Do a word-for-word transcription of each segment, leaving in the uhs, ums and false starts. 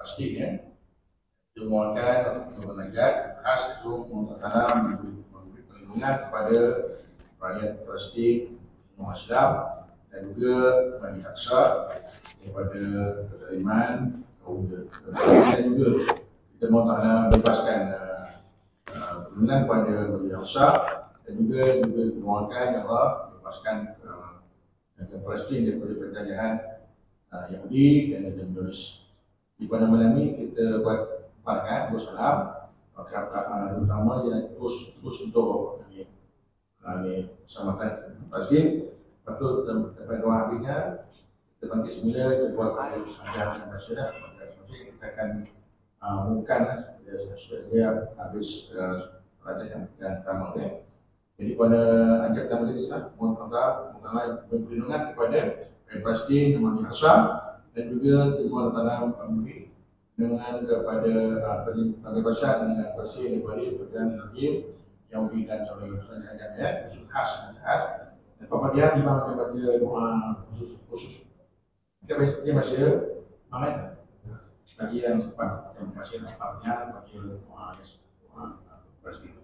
pasti ya. Dimohonkan untuk menegak khas untuk mempertanam memberi perlindungan kepada rakyat Palestin yang Islam dan juga bagi Aqsa daripada kezaliman kaum dan juga kita mahu ta'ala bebaskan uh, perlindungan kepada Nabi Aqsa dan juga juga dimohonkan ya Allah bebaskan uh, negara Palestin daripada penjajahan uh, Yahudi dan Zionis. Di pada malam ini kita buat Parakat, bersalam, maka terutama dia terus terus untuk ini, ini selamatkan Palestin. Lepas tu dapat doa habisnya kita bangkit semula, kita buat ajar dan bersyarah. Kita akan mengumumkan supaya habis pelajaran yang pertama ni. Jadi pada ajar pertama tadi lah, mohon Allah, mohon Allah perlindungan kepada Palestin, Nabi Aqsa dan juga mohon Allah memberi dengan kepada pembebasan dengan bersih daripada pekerjaan Nabi yang dan oleh Rasulullah ya, khusus khas khas dan pemerintah imam yang baca doa khusus khusus kita dia masih amin bagi yang sempat yang masih sempatnya bagi doa doa bersih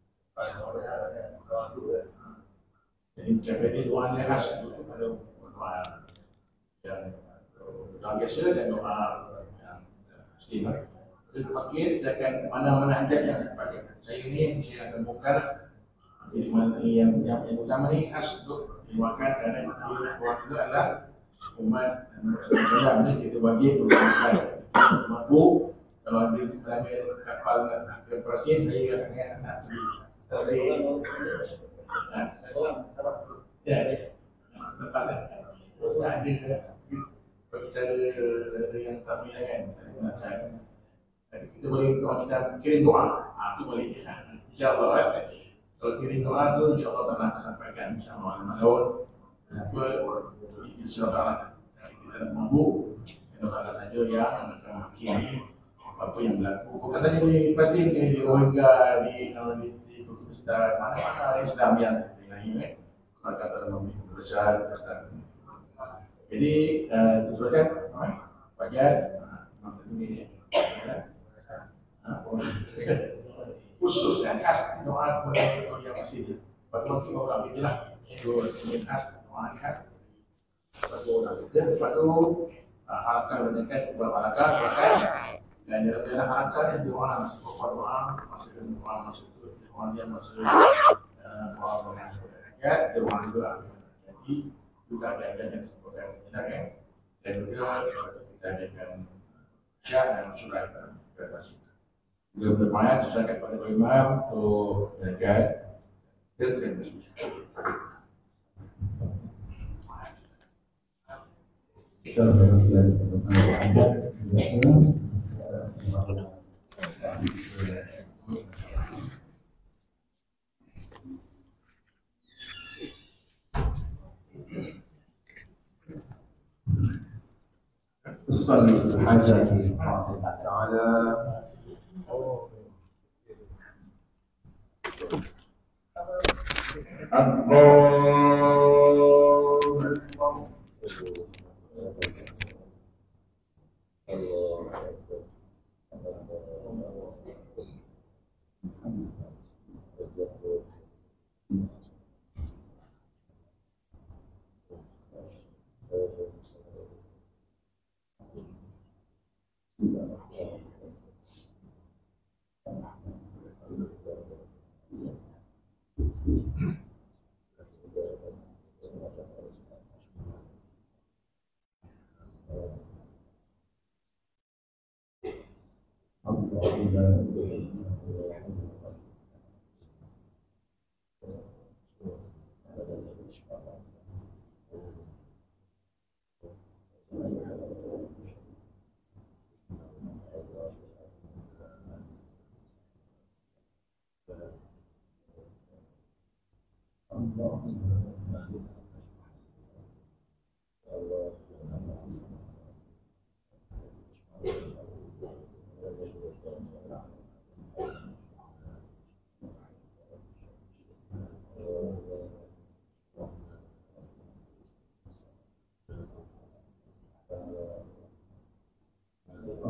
jadi jadi doanya khas untuk doa yang doa biasa dan doa istimewa. Jadi makin dia akan mana-mana hajat yang dipakai. Saya ini saya akan bongkar jadi mana yang yang, yang utama ni khas untuk dimakan kerana orang itu adalah umat Islam ni kita wajib untuk makan mampu. Kalau ada mengambil kapal ke Palestin saya akan nak pergi tapi ya lepas ada bagi cara yang tak kan. Jadi kita boleh kalau kita kirim doa, ah, itu boleh. InsyaAllah kalau kirim doa tu InsyaAllah tak nak sampaikan InsyaAllah Al-Mahun apa InsyaAllah kita nak mampu doa saja yang akan kini apa yang berlaku bukan saja di Palestin, di Rohingya, di di Turkmenistan, mana-mana Islam yang lain kalau kata memberi besar besar. Jadi teruskan wajar ini khusus dan khas doa kepada yang masih bagi orang ini lah itu yang khas doa khas bagi orang itu lepas tu halakan mendekat buat halakan halakan dan dalam halakan yang doa masih buat doa masih doa masih doa dia masih doa ya doa juga jadi juga ada yang disebutkan sebenarnya dan juga kita adakan syak dan surat berkasi juga bermain sesuai kepada imam untuk menjaga dan kita berkasi تصلي الحاجة تعالى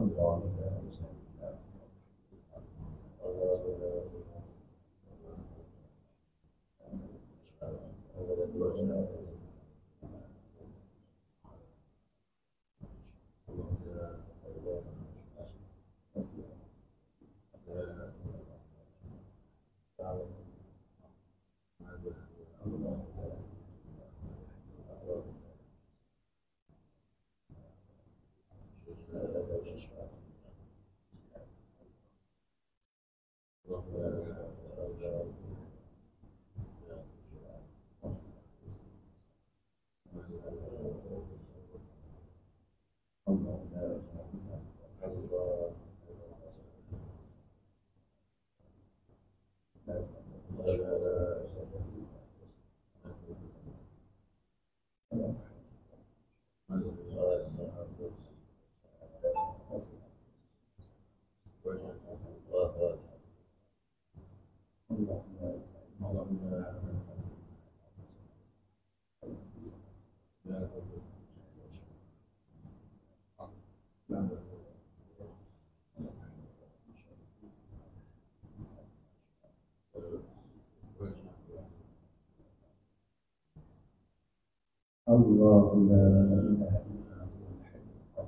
الله لا إله إلا هو الحي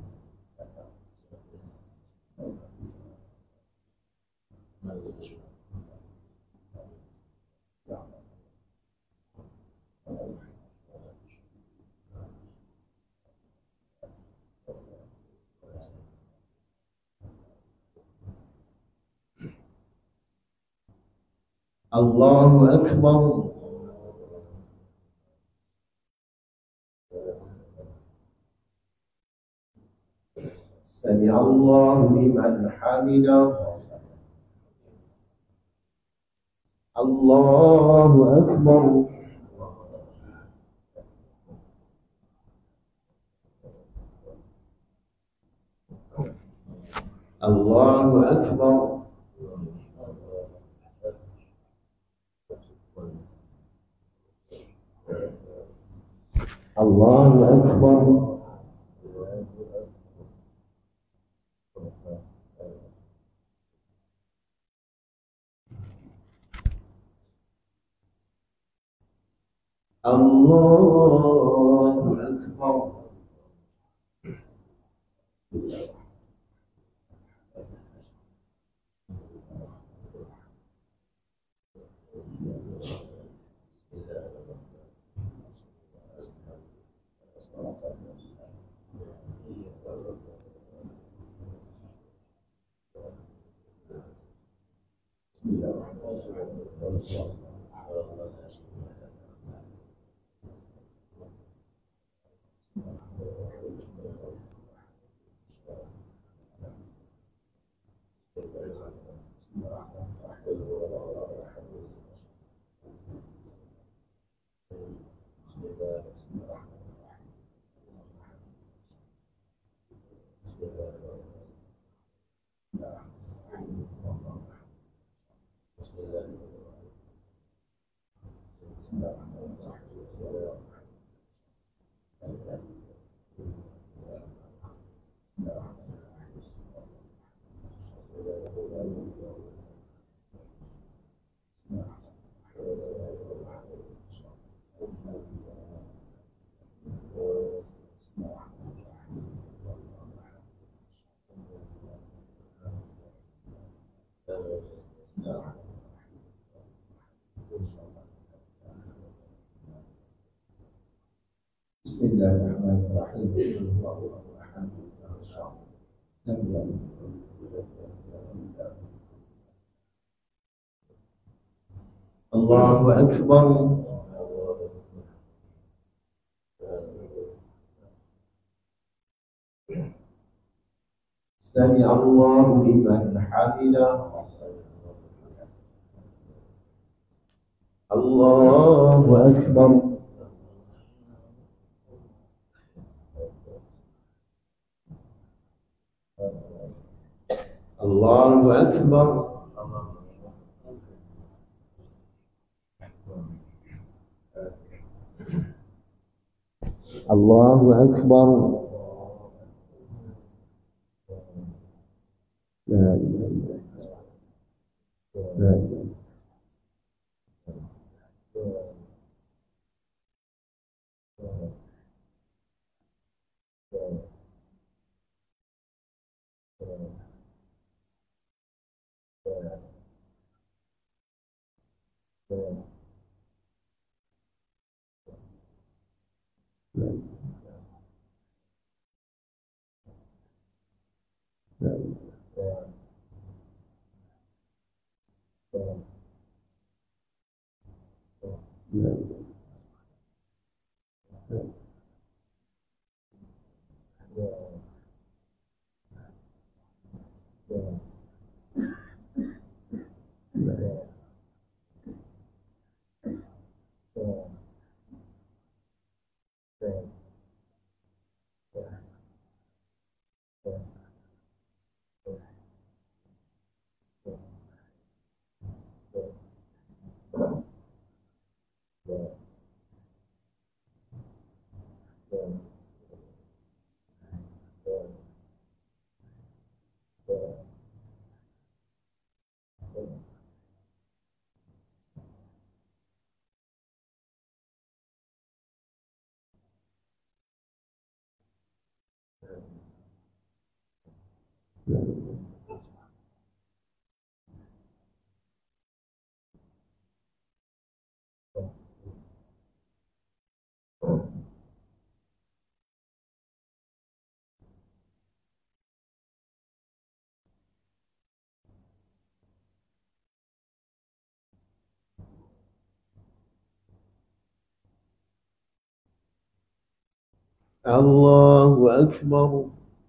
الله أكبر. سمع الله لمن حمده. الله أكبر. الله أكبر. الله أكبر. الله أكبر. بسم الله الرحمن الرحيم. الله الحمد لله. الله أكبر. سمع الله لمن حمده. الله أكبر. الله أكبر. الله أكبر. الله أكبر.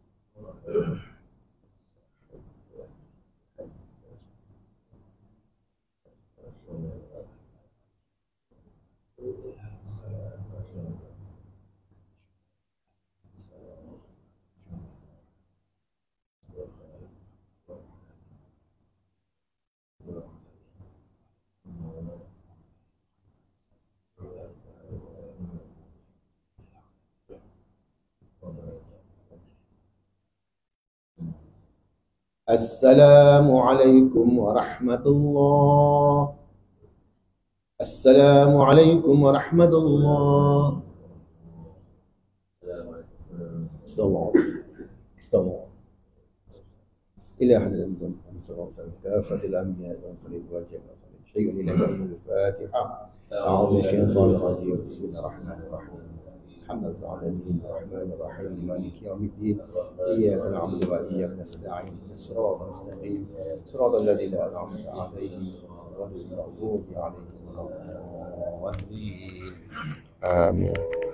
السلام عليكم ورحمة الله. السلام عليكم ورحمة الله. السلام عليكم. إلى أحد الأنبياء كافة الأنبياء والمرسلين والجنة شيء إلى يوم الفاتحة. أعوذ من الشيطان الرجيم. بسم الله الرحمن الرحيم. الحمد لله العالمين الرحمن الرحيم مالك يوم الدين. إياك نعبد وإياك نستعين. صراط المستقيم صراط الذين أنعمت عليهم غير المغضوب عليهم ولا الضالين. آمين.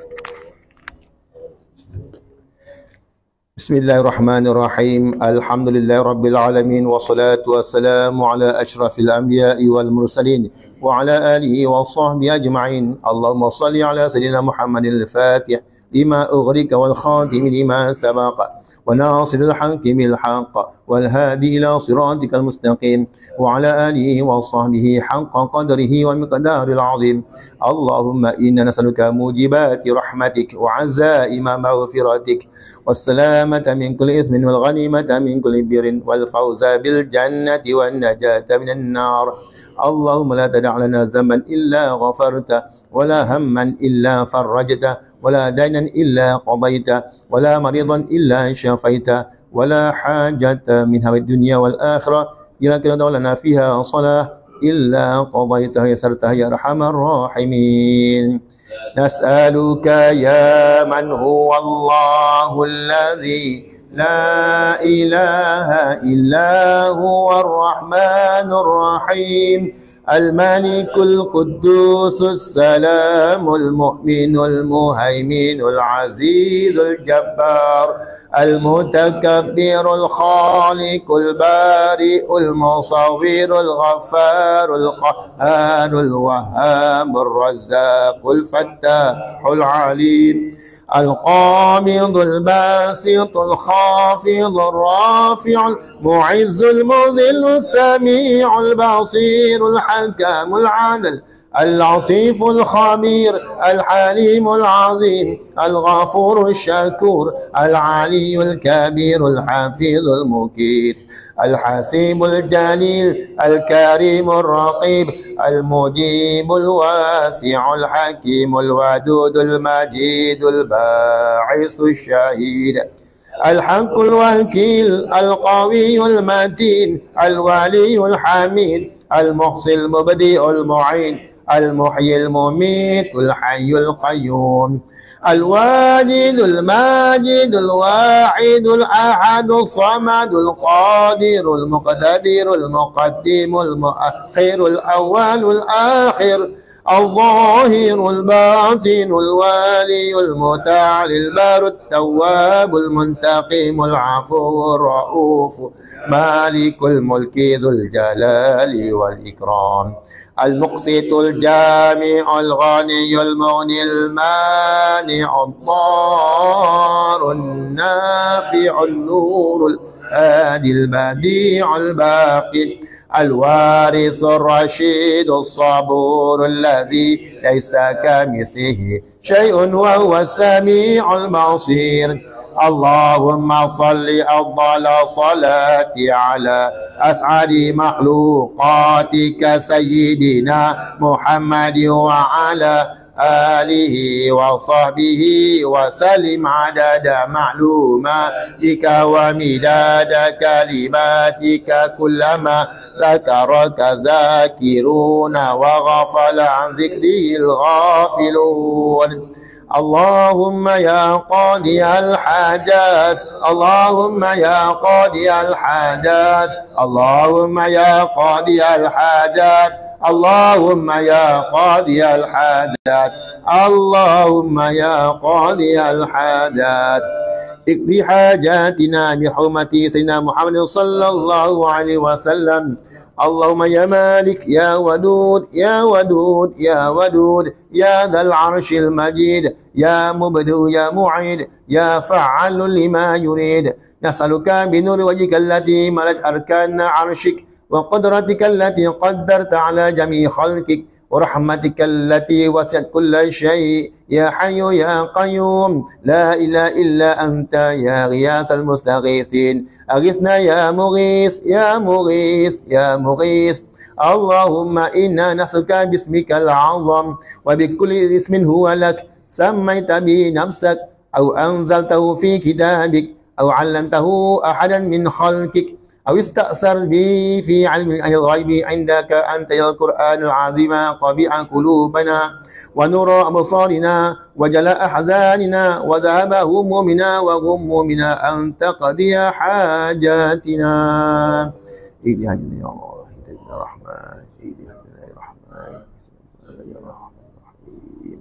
بسم الله الرحمن الرحيم. الحمد لله رب العالمين والصلاة والسلام على أشرف الأنبياء والمرسلين وعلى آله وصحبه أجمعين. اللهم صل على سيدنا محمد الفاتح لما أغلق والخاتم لما سبق وناصر الحق بالحق والهادي إلى صراطك المستقيم وعلى آله وصحبه حق قدره ومقدار العظيم. اللهم إنا نسألك موجبات رحمتك وعزائم مغفرتك والسلامة من كل إثم والغنيمة من كل بر والفوز بالجنة والنجاة من النار. اللهم لا تدع لنا ذنبا إلا غفرته ولا هما إلا فرجته ولا دينا إلا قضيته ولا مريضا إلا شفيته ولا حاجة منها الدنيا والآخرة إلا كنت لنا فيها صلاة إلا قضيتها يسرتها يا أرحم الراحمين. نسألك يا من هو الله الذي لا إله إلا هو الرحمن الرحيم الملك القدوس السلام المؤمن المهيمن العزيز الجبار المتكبر الخالق البارئ المصور الغفار القهار الوهاب الرزاق الفتاح العليم القابض الباسط الخافض الرافع المعز المذل السميع البصير الحكم العدل اللطيف الخبير الحليم العظيم الغفور الشكور العلي الكبير الحفيظ المقيت الحسيب الجليل الكريم الرقيب المجيب الواسع الحكيم الودود المجيد الباعث الشهيد الحق الوكيل القوي المتين الولي الحميد المحصي المبدئ المعين المحيي المميت الحي القيوم الواجد الماجد الواحد الأحد الصمد القادر المقتدر المقدم المؤخر الأول الآخر الظاهر الباطن الوالي المتعالي البار التواب المنتقم العفو الرؤوف مالك الملك ذو الجلال والإكرام المقسط الجامع الغني المغني المانع الضار النافع النور الهادي البديع الباقي الوارث الرشيد الصبور الذي ليس كمثله شيء وهو السميع البصير اللهم صل أفضل صلاة على أسعد مخلوقاتك سيدنا محمد وعلى آله وصحبه وسلم عدد معلوماتك ومداد كلماتك كلما ذكرك ذاكرون وغفل عن ذكره الغافلون اللهم يا قاضي الحاجات اللهم يا قاضي الحاجات اللهم يا قاضي الحاجات اللهم يا قاضي الحاجات اللهم يا قاضي الحاجات اقضي حاجاتنا بحرمة سيدنا محمد صلى الله عليه وسلم اللهم يا مالك يا ودود يا ودود يا ودود يا ذا العرش المجيد يا مبدئ يا معيد يا فعال لما يريد نسألك بنور وجهك التي ملت أركان عرشك وقدرتك التي قدرت على جميع خلقك ورحمتك التي وسعت كل شيء يا حي يا قيوم لا إله إلا أنت يا غياث المستغيثين أغثنا يا مغيث يا مغيث يا مغيث اللهم إنا نسألك باسمك العظم وبكل اسم هو لك سميت به نفسك أو أنزلته في كتابك أو علمته أحدا من خلقك أو استأثر به في علم الغيب عندك أن تجعل القرآن العظيم طبيع قلوبنا ونور أبصارنا وجلاء أحزاننا وذهب همومنا وغمومنا أن تقضي حاجاتنا. إيدي هدنا يا الله إيدي هدنا الرحمن إيدي هدنا يا رحمن يا رحمن.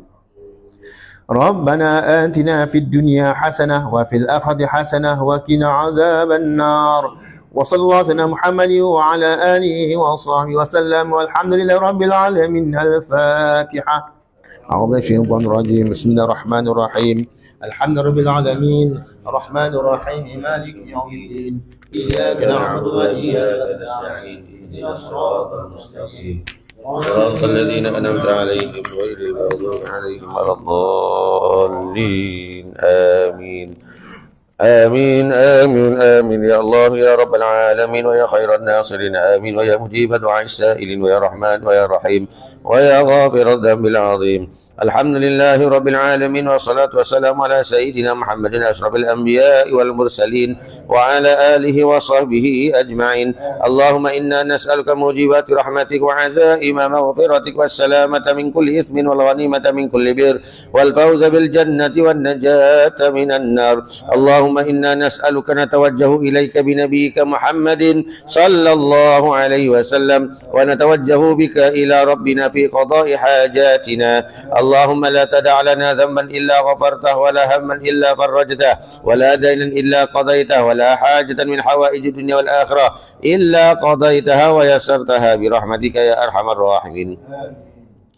ربنا آتنا في الدنيا حسنة وفي الآخرة حسنة وقنا عذاب النار. وصلى الله على سيدنا محمد وعلى آله وصحبه وسلم والحمد لله رب العالمين. الفاتحة. أعوذ بالله من الشيطان الرجيم. بسم الله الرحمن الرحيم. الحمد لله رب العالمين الرحمن الرحيم مالك يوم الدين إياك نعبد وإياك نستعين اهدنا الصراط المستقيم صراط الذين أنعمت عليهم غير المغضوب عليهم ولا الضالين. آمين آمين آمين آمين يا الله يا رب العالمين ويا خير الناصرين. آمين ويا مجيب دعاء السائلين ويا رحمن ويا رحيم ويا غافر الذنب العظيم. الحمد لله رب العالمين والصلاة والسلام على سيدنا محمد أشرف الأنبياء والمرسلين وعلى آله وصحبه أجمعين. اللهم إنا نسألك موجبات رحمتك وعزائم مغفرتك والسلامة من كل إثم والغنيمة من كل بر والفوز بالجنة والنجاة من النار. اللهم إنا نسألك نتوجه إليك بنبيك محمد صلى الله عليه وسلم ونتوجه بك إلى ربنا في قضاء حاجاتنا. اللهم لا تدع لنا ذنبا إلا غفرته ولا هما إلا فرجته ولا دينا إلا قضيته ولا حاجة من حوائج الدنيا والآخرة إلا قضيتها ويسرتها برحمتك يا أرحم الراحمين.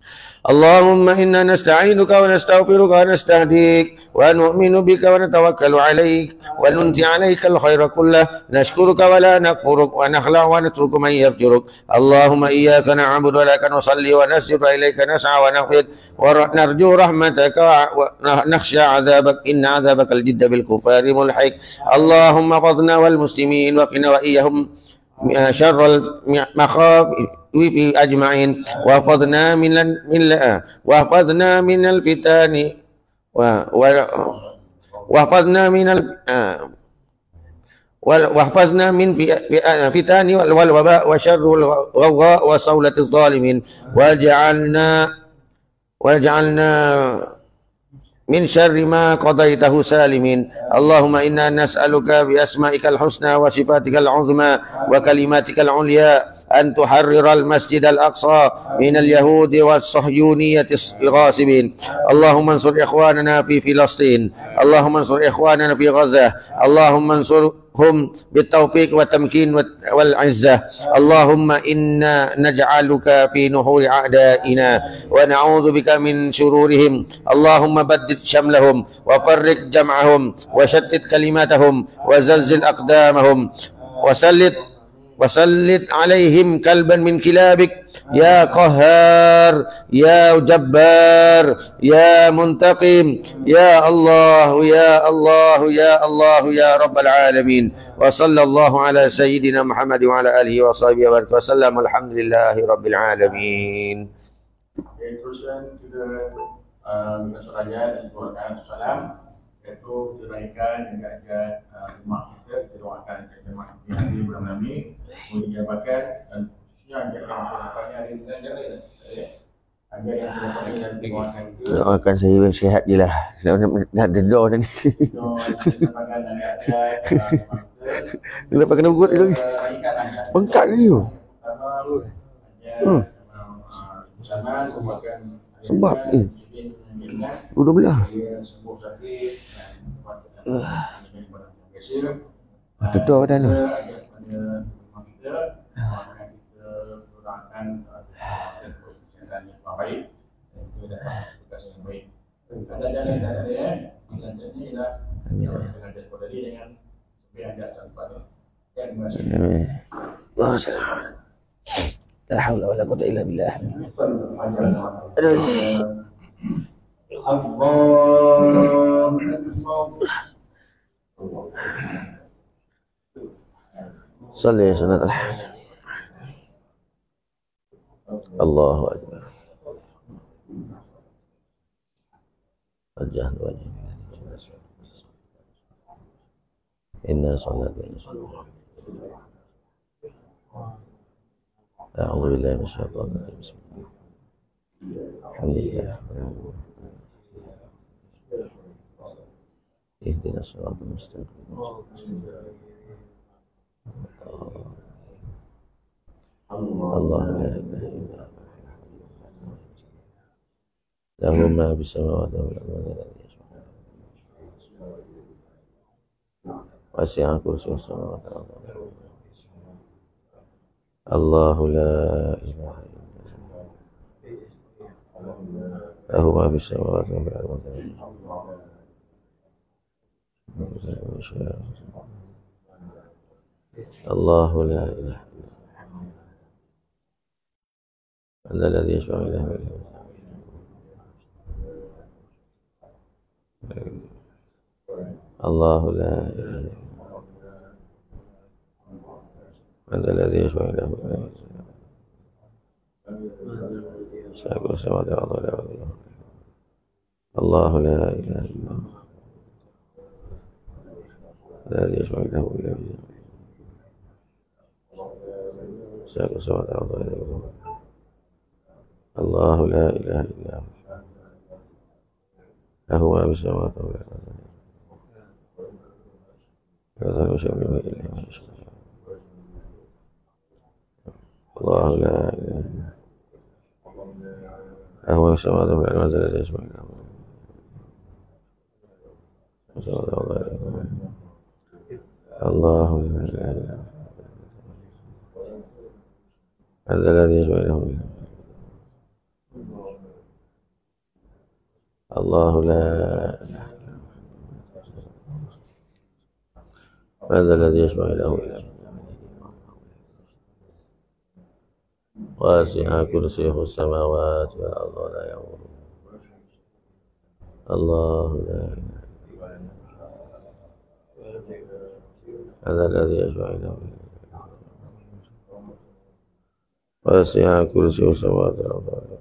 اللهم إنا نستعينك ونستغفرك ونستهديك ونؤمن بك ونتوكل عليك وننزي عليك الخير كله، نشكرك ولا نكفرك ونخلع ونترك من يفجرك. اللهم إياك نعبد ولك نصلي ونسجد وإليك نسعى ونخفض ونرجو رحمتك ونخشى عذابك، إن عذابك الجد بالكفار ملحق. اللهم احفظنا والمسلمين وقنا وإياهم شر المخاوف أجمعين، واحفظنا من من واحفظنا من الفتن واحفظنا من واحفظنا من فتن والوباء وشر الغواء وصولة الظالمين، واجعلنا واجعلنا من شر ما قضيته سالمين. اللهم إنا نسألك بأسمائك الحسنى وصفاتك العظمى وكلماتك العليا أن تحرر المسجد الأقصى من اليهود والصهيونية الغاصبين. اللهم انصر إخواننا في فلسطين، اللهم انصر إخواننا في غزة، اللهم انصرهم بالتوفيق والتمكين والعزة. اللهم إنا نجعلك في نحور أعدائنا ونعوذ بك من شرورهم. اللهم بدد شملهم وفرق جمعهم وشتت كلماتهم وزلزل أقدامهم وسلط وسلط عليهم كلبا من كلابك يا قهار يا جبار يا منتقم يا الله يا الله يا الله يا رب العالمين. وصلى الله على سيدنا محمد وعلى آله وصحبه وسلم. الحمد لله رب العالمين. Teruskan kita minta suraya dan doakan salam, iaitu kebaikan dan keadaan rumah kita. Kita doakan jemaah yang di bulan Ramadan menjabatkan dan khususnya yang masuk hari ini dan agar yang sudah pada dan doakan juga. Doakan saya sihat je lah. Nak denda dah ni. Kenapa kena urut lagi? Bengkak ke dia? Hmm. Sebab ni dua belah. Ah, deda dah ni. La haula wala quwwata illa billah. Aduh. Salli sunat al-hajj. Allahu akbar. Wajah wajah. Inna salata أعوذ بالله من الشيطان الرجيم. بسم الله الحمد لله اهدنا الصراط المستقيم. الله لا إله إلا هو له ما في السماوات والأرض وسع كرسيه السماوات والأرض. الله لا إله إلا هو له ما في السماوات والأرض. الله لا إله إلا هو من الذي يشفع له إلا الله لا إله إلا من الذي يشفع له شاكر السماوات والأرض. الله لا إله إلا هو الذي يشفع له إلا شاكر السماوات والأرض. الله لا إله إلا هو له ما في السماوات والأرض. يظهر شأنه إلا ما يشاء. الله لا إله إلا هو له السماوات والأرض الذي يشفع له. الله لا إله إلا هو هذا الذي يشفع له. الله لا إله. هذا الذي يشفع له إلى واسع كرسيه السماوات والأرض ولا يؤوده الله لا إله. هذا الذي يشفع له واسع كرسيه السماوات والأرض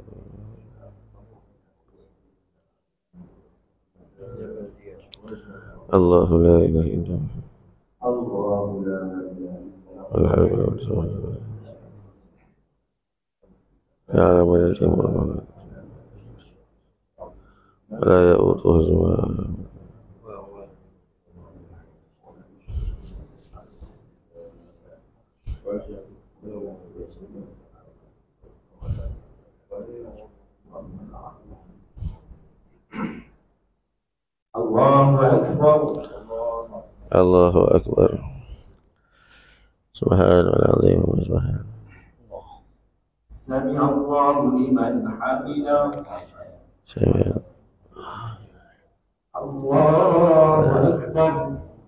الله لا إله إلا هو الله لا إله الحي القيوم يعلم ما يلج والأرض ولا يؤوده حفظهما الله أكبر. الله أكبر سبحان العظيم سبحان سمع الله لمن حمده. سمع الله أكبر.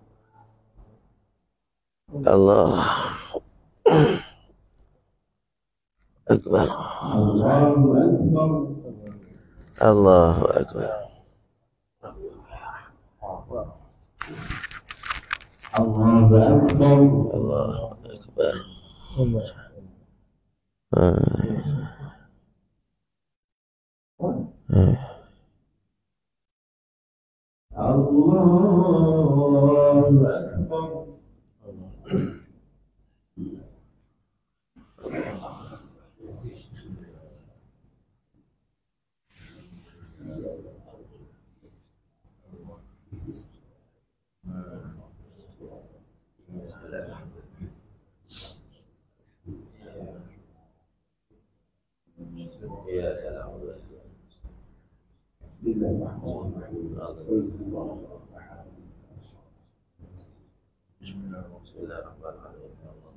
الله أكبر الله أكبر. الله أكبر الله أكبر. الله أكبر آه. آه. الله أكبر. بسم الله الرحمن الرحيم. بسم الله الرحمن الرحيم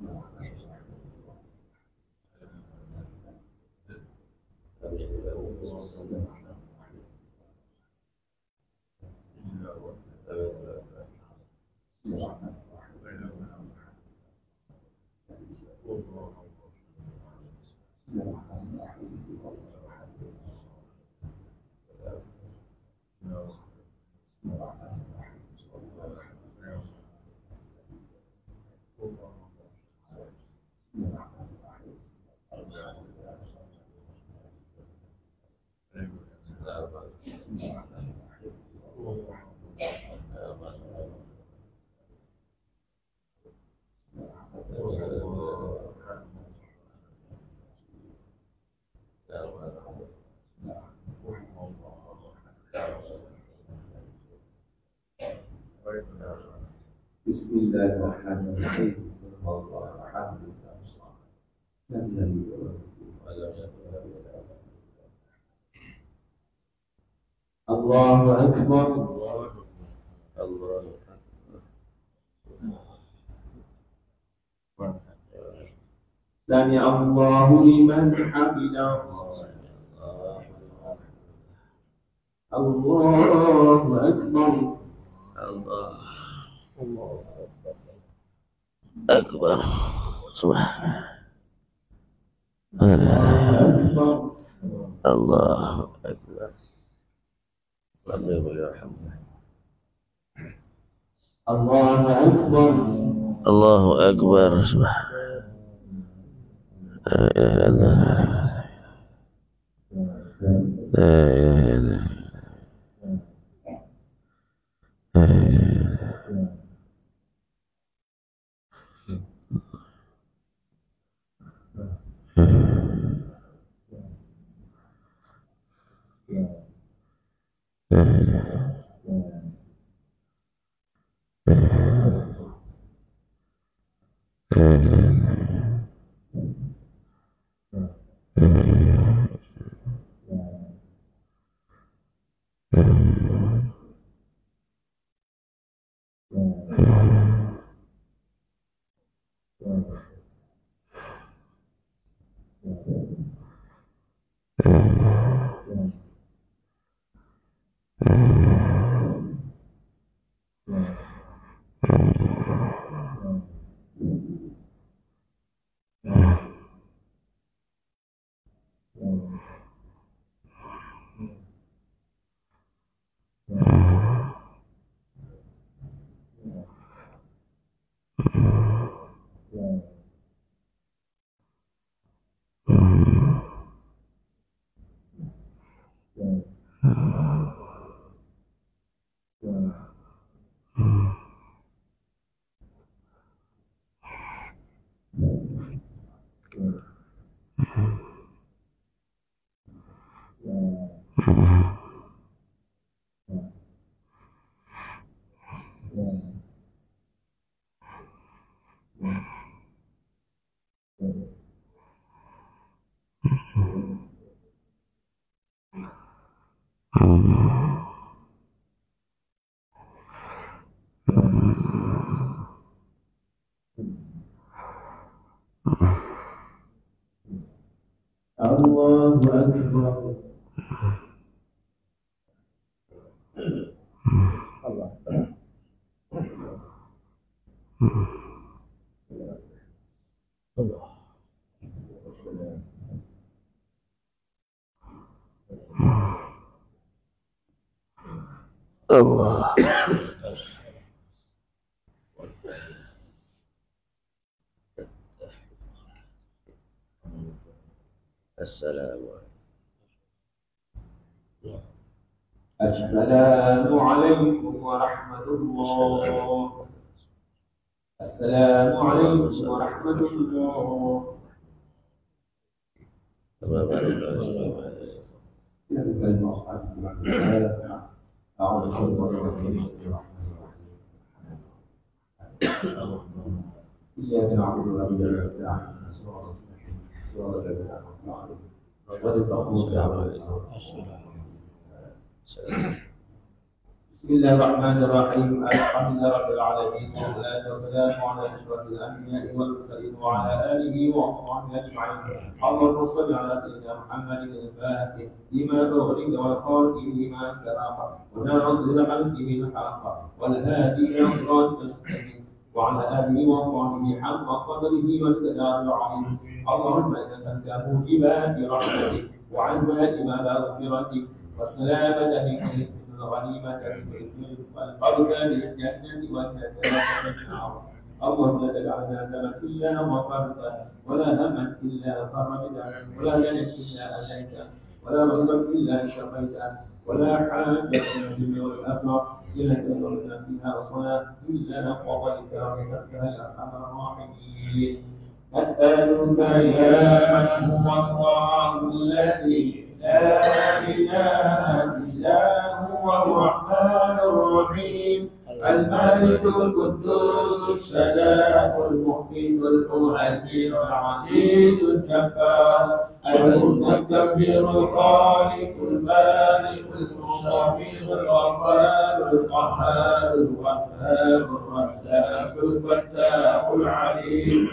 بسم الله الرحمن الرحيم. الحمد لله لم يلد ولم يولد. الله أكبر. الله سمع الله لمن حمده. الله أكبر. الله أكبر سبحان الله أكبر الله يرحمه الله أكبر. الله أكبر سبحان لا إله إلا الله لا إله إلا الله لا إله الله أكبر. الله الله الله. السلام السلام عليكم ورحمة الله. السلام عليكم ورحمة الله. إياك نعبد وإياك نستعين صراط الذين أنعمت عليهم غير المغضوب عليهم. بسم الله الرحمن الرحيم. الحمد لله رب العالمين والصلاة والسلام على أشرف الأنبياء والمرسلين وعلى آله وأصحابه أجمعين. اللهم صل على سيدنا محمد الفاتح لما أغلق والخاتم لما سبق وناصر الحق بالحق والهادي إلى صراط المستقيم وعلى آله وصحبه حق قدره والقدر العظيم. اللهم إنك أنت موجبات رحمتك وعزائم مغفرتك والسلامة من كل الغنيمة والفرج بالجنة والنجاة من النار. اللهم لا تجعلنا ذنبا إلا غفرته ولا هما إلا فرجته ولا دينا إلا أتيته ولا مريضا إلا شفيته ولا حاجة من الدنيا والآخرة إلا تدعونا فيها وصلاة إلا قضيتها وكتبتها يا أرحم الراحمين. نسألك يا من هو الله الذي لا إله إلا هو الرحمن الرحيم الملك القدوس السلام المؤمن المهيمن العزيز الجبار المتكبر الخالق البارئ المصور الغفار القهار الوهاب الرزاق الفتاح العليم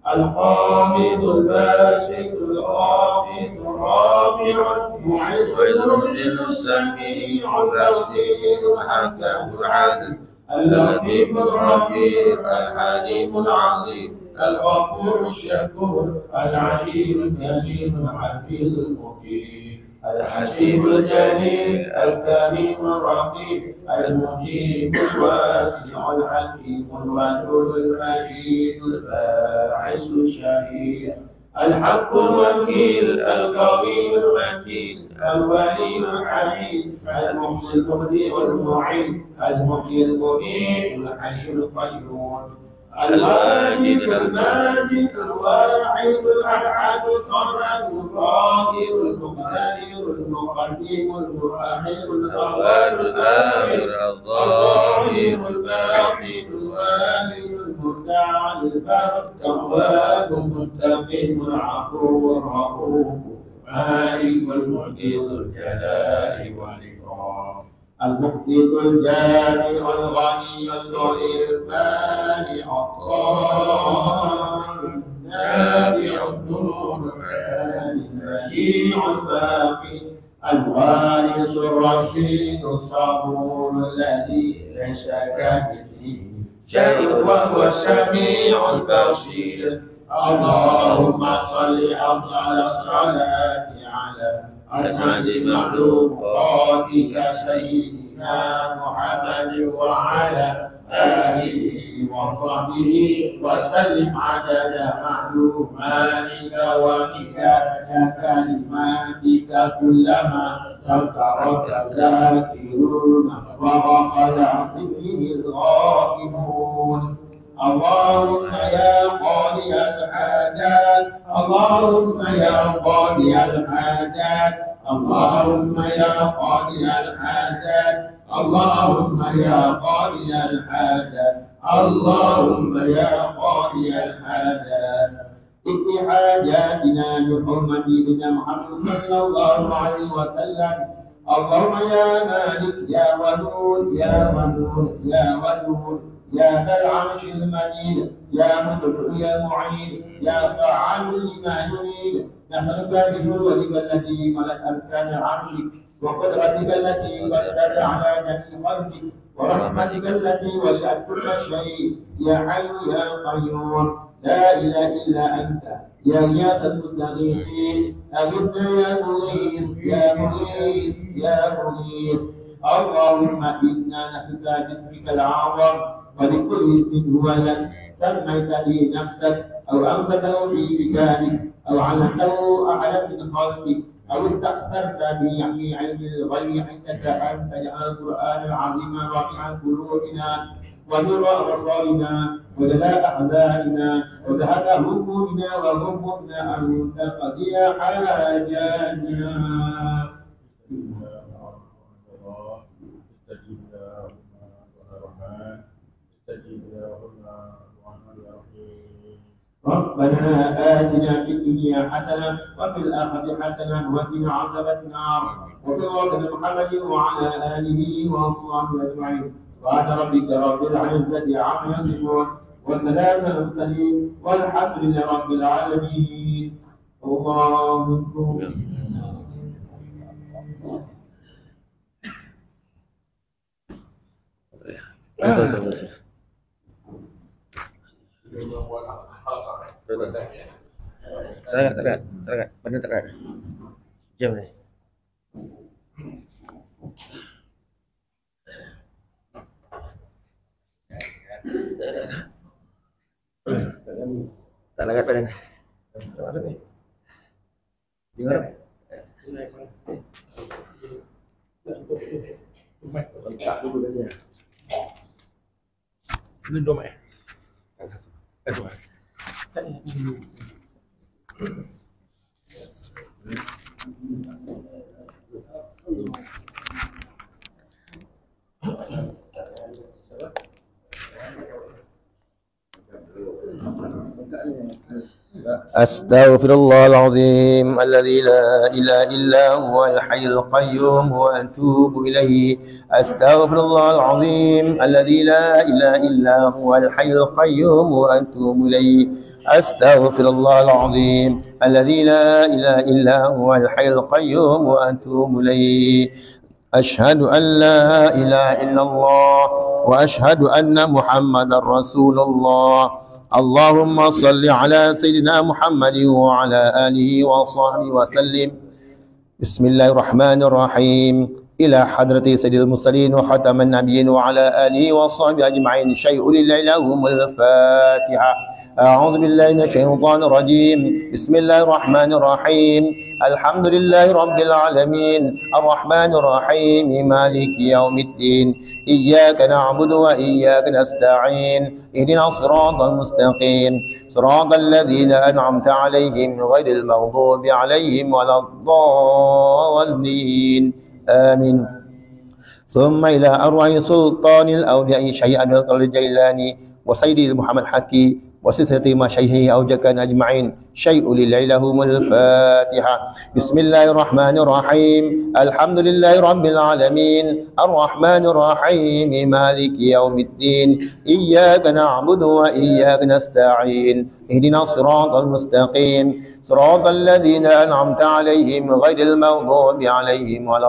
القابض الباسط الخافض الرافع المعز المذل السميع البصير الحكم العدل اللطيف الخبير الحليم العظيم الغفور الشكور العليم الكريم الحفيظ المقيم الحسيب الجليل الكريم الرقيب المجيب الواسع الحكيم الودود المجيد الباعث الشهيد الحق الوكيل القوي المتين الولي الحميد المحسن المبدئ المعين المحيي المميت الحي القيوم الماجد الماجد الواحد الأحد الصمد القادر المقتدر المقدم المؤخر الأول الآخر الظاهر الباطن الوالي المدعى البر التواب المنتقم العفو الرؤوف مالك الملك ذو الجلال والإكرام المقسط الجامع الغني الذي المانع الطاهر النافع النور البديع الباقي الوارث الرشيد الصبور الذي ليس كمثله شيء وهو السميع البصير. اللهم صل أفضل الصلاة على أسعد مخلوقاتك سيدنا محمد وعلى آله وصحبه وسلم عدد معلوماتك ومداد كلماتك كلما ذكرك الذاكرون وغفل عن ذكره الغافلون. اللهم يا قاضي الحاجات اللهم يا قاضي الحاجات اللهم يا قاضي الحاجات اللهم يا قاضي الحاجات اللهم يا قاضي قاضي الحاجات اقض حاجاتنا بحرمة سيدنا محمد صلى الله عليه وسلم. اللهم يا مالك يا ودود يا ودود يا ودود يا ذا العرش المجيد يا مدعو يا معيد يا فعال لما يريد، نسألك بنورك التي ملأت أركان عرشك وقدرتك التي قدرت على جميع خلقك ورحمتك التي وسعت كل شيء يا حي يا قيوم لا إله إلا أنت يا غياث المستغيثين أغثنا يا مغيث يا مغيث يا مغيث. اللهم إنا نسألك باسمك الأعظم ولكل اسم هو لك سميت به نفسك أو أنزلته في كتابك أو علمته أحدا من خلقك أو استأثرت به في علم الغيب عندك أن تجعل القرآن العظيم ربيع قلوبنا ونور أبصارنا وجلاء أحزاننا وذهب همومنا وغمومنا أن تقضي حاجاتنا. ربنا آتنا في الدنيا حسنة وفي الآخرة حسنة وقنا عذاب النار. وصلى الله على محمد وعلى آله وصحبه أجمعين. سبحان ربك رب العزة عما يصفون وسلام على المرسلين والحمد لله رب العالمين. اللهم Terangkat, terangkat, terangkat, benar terangkat. Jam ni. Tak langgat badan. Dengar. Tak dulu saja. Ini dua mak. Eh dua. Tak ini dulu. أستغفر الله العظيم الذي لا إله إلا هو الحي القيوم وأتوب إليه. أستغفر الله العظيم الذي لا إله إلا هو الحي القيوم وأتوب إليه. أستغفر الله العظيم الذي لا إله إلا هو الحي القيوم وأتوب إليه. أشهد أن لا إله إلا الله وأشهد أن محمدا رسول الله. اللهم صل على سيدنا محمد وعلى آله وصحبه وسلم. بسم الله الرحمن الرحيم. إلى حضرة سيد المرسلين وختم النبيين وعلى آله وصحبه أجمعين. شيء لله لهم الفاتحة. أعوذ بالله من الشيطان الرجيم. بسم الله الرحمن الرحيم. الحمد لله رب العالمين الرحمن الرحيم مالك يوم الدين. إياك نعبد وإياك نستعين. اهدنا الصراط المستقيم صراط الذين أنعمت عليهم غير المغضوب عليهم ولا الضالين. آمين. ثم إلى أرواح سلطان الأولياء شيئا من الجيلاني وسيدي محمد حكي وسلسلة مشايخه أو جكان أجمعين. شيء لله لهم الفاتحة. بسم الله الرحمن الرحيم. الحمد لله رب العالمين الرحمن الرحيم مالك يوم الدين. إياك نعبد وإياك نستعين. اهدنا الصراط المستقيم صراط الذين أنعمت عليهم غير المغضوب عليهم ولا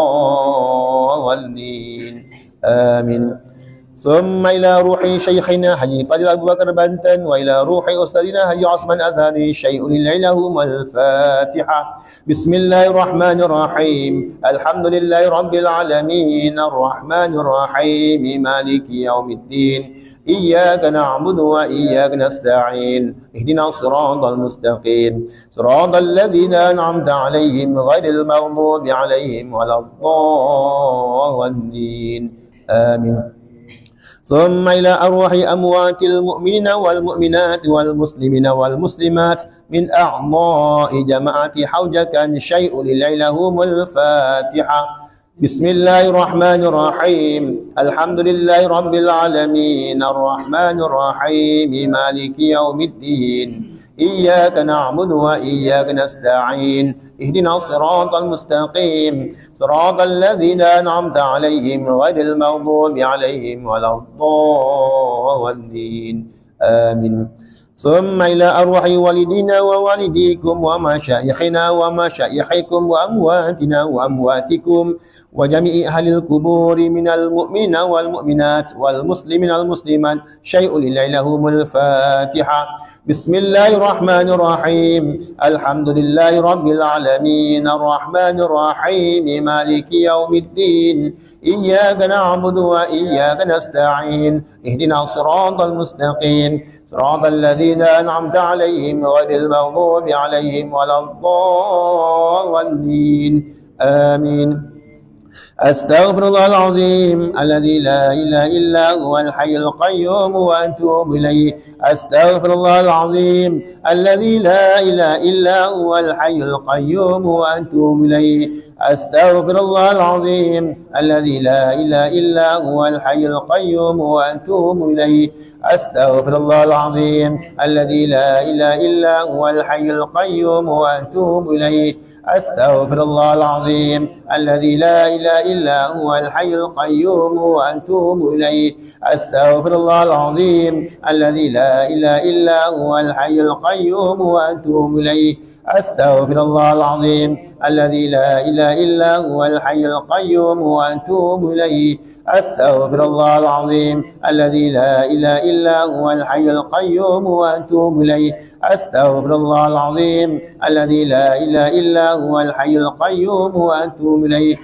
الضالين. آمين. ثم إلى روح شيخنا حجي فضل أبو بكر بنتن وإلى روح أستاذنا حجي عثمان أزهري شيء لله لهم الفاتحة. بسم الله الرحمن الرحيم. الحمد لله رب العالمين الرحمن الرحيم مالك يوم الدين. إياك نعبد وإياك نستعين. اهدنا الصراط المستقيم صراط الذين أنعمت عليهم غير المغضوب عليهم ولا الضالين. آمين. ثم إلى أرواح أموات المؤمنين والمؤمنات والمسلمين والمسلمات من أعضاء جماعة حوجك شيء لله لهم الفاتحة. بسم الله الرحمن الرحيم الحمد لله رب العالمين الرحمن الرحيم مالك يوم الدين إياك نعبد وإياك نستعين اهدنا الصراط المستقيم صراط الذين أنعمت عليهم غير المغضوب عليهم ولا الضالين آمين. ثم إلى أرواح والدينا ووالديكم ومشايخنا ومشايخكم وأمواتنا وأمواتكم وجميع أهل القبور من المؤمنين والمؤمنات والمسلمين والمسلمات شيء لله لهم الفاتحة. بسم الله الرحمن الرحيم الحمد لله رب العالمين الرحمن الرحيم مالك يوم الدين إياك نعبد وإياك نستعين اهدنا الصراط المستقيم صراط الذين أنعمت عليهم غير المغضوب عليهم ولا الضالين آمين. أستغفر الله العظيم الذي لا إله إلا هو الحي القيوم وأتوب إليه. أستغفر الله العظيم الذي لا إله إلا هو الحي القيوم وأتوب إليه. أستغفر الله العظيم الذي لا إله إلا هو الحي القيوم وأتوب إليه. أستغفر الله العظيم الذي لا إله إلا هو الحي القيوم وأتوب إليه. أستغفر الله العظيم الذي لا إله إلا هو الحي القيوم وأتوب إليه. أستغفر الله العظيم الذي لا إله إلا هو الحي القيوم وأتوب إليه. أستغفر الله العظيم الذي لا إله إلا هو الحي القيوم وأتوب إليه. أستغفر الله العظيم الذي لا إله إلا هو الحي القيوم وأتوب إليه. أستغفر الله العظيم الذي لا إله إلا هو الحي القيوم وأتوب إليه.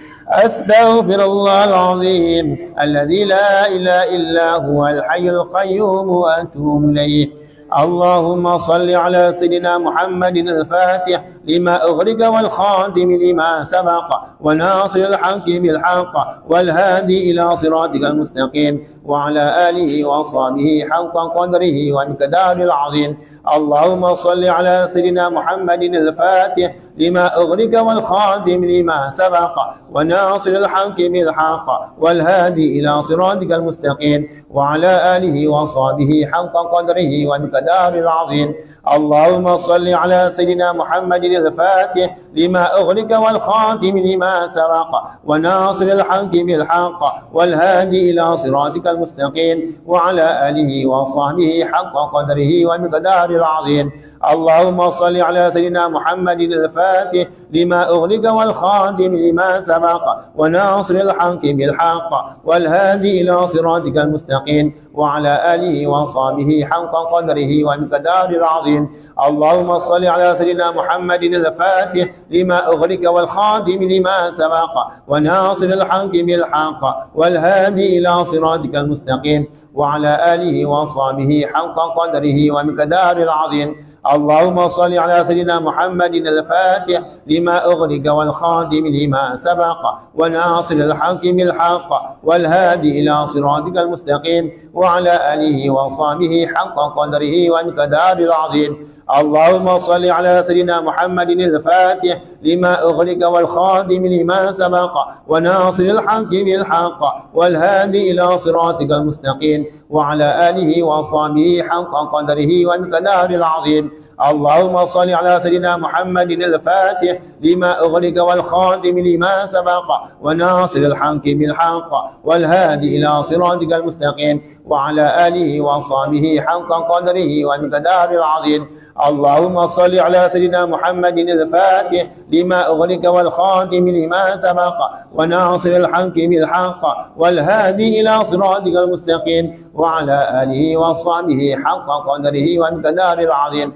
أستغفر الله العظيم الذي لا إله إلا هو الحي القيوم وأتوب إليه. اللهم صل على سيدنا محمد الفاتح لما أغلق والخاتم لما سبق وناصر الحق بالحق والهادي إلى صراطك المستقيم وعلى آله وصحبه حق قدره وانقدار العظيم. اللهم صل على سيدنا محمد الفاتح لما أغلق والخاتم لما سبق وناصر الحق بالحق والهادي إلى صراطك المستقيم وعلى آله وصحبه حق قدره وانقدار العظيم. اللهم صل على سيدنا محمد الفاتح لما أغلق والخاتم لما سبق وناصر الحق بالحق والهادي إلى صراطك المستقيم وعلى آله وصحبه حق قدره ومقدار العظيم. اللهم صل على سيدنا محمد الفاتح لما أغلق والخاتم لما سبق وناصر الحق بالحق والهادي إلى صراطك المستقيم وعلى آله وصحبه حق قدره ومقدار العظيم. اللهم صل على سيدنا محمد الفاتح لما أغلق والخاتم لما سبق وناصر الحق بالحق والهادي إلى صراطك المستقيم وعلى آله وصحبه حق قدره ومقدار العظيم. اللهم صل على سيدنا محمد الفاتح لما أغلق والخاتم لما سبق وناصر الحق بالحق والهادي إلى صراطك المستقيم وعلى آله وصحبه حق قدره ومقدار العظيم. اللهم صل على سيدنا محمد الفاتح لما أغلق والخاتم لما سبق وناصر الحق بالحق والهادي إلى صراطك المستقيم وعلى آله وصحبه حق قدره ومقدار العظيم. اللهم صل على سيدنا محمد الفاتح لما أغلق والخاتم لما سبق وناصر الحق بالحق والهادي إلى صراطك المستقيم وعلى آله وصحبه حق قدره ومقدار العظيم. اللهم صل على سيدنا محمد الفاتح لما أغلق والخاتم لما سبق وناصر الحق بالحق والهادي إلى صراطك المستقيم وعلى آله وصحبه حق قدره ومقدار العظيم.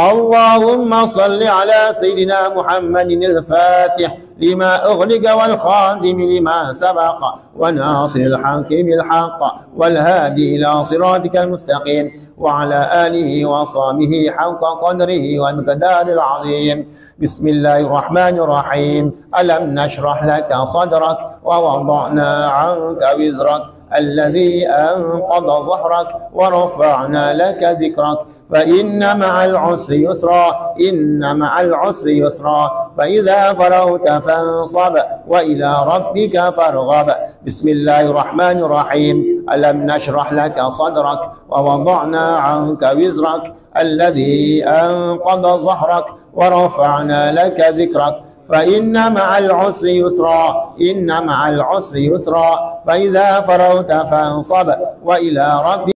اللهم صل على سيدنا محمد الفاتح لما أغلق والخاتم لما سبق وناصر الحق بالحق والهادي إلى صراطك المستقيم وعلى آله وصحبه حق قدره ومقدار العظيم. بسم الله الرحمن الرحيم. ألم نشرح لك صدرك ووضعنا عنك وزرك الذي أنقض ظهرك ورفعنا لك ذكرك فإن مع العسر يسرا إن مع العسر يسرا فإذا فرغت فانصب وإلى ربك فارغب. بسم الله الرحمن الرحيم. ألم نشرح لك صدرك ووضعنا عنك وزرك الذي أنقض ظهرك ورفعنا لك ذكرك فإن مع العسر يسرا إن مع العسر يسرا فإذا فرغت فانصب وإلى ربك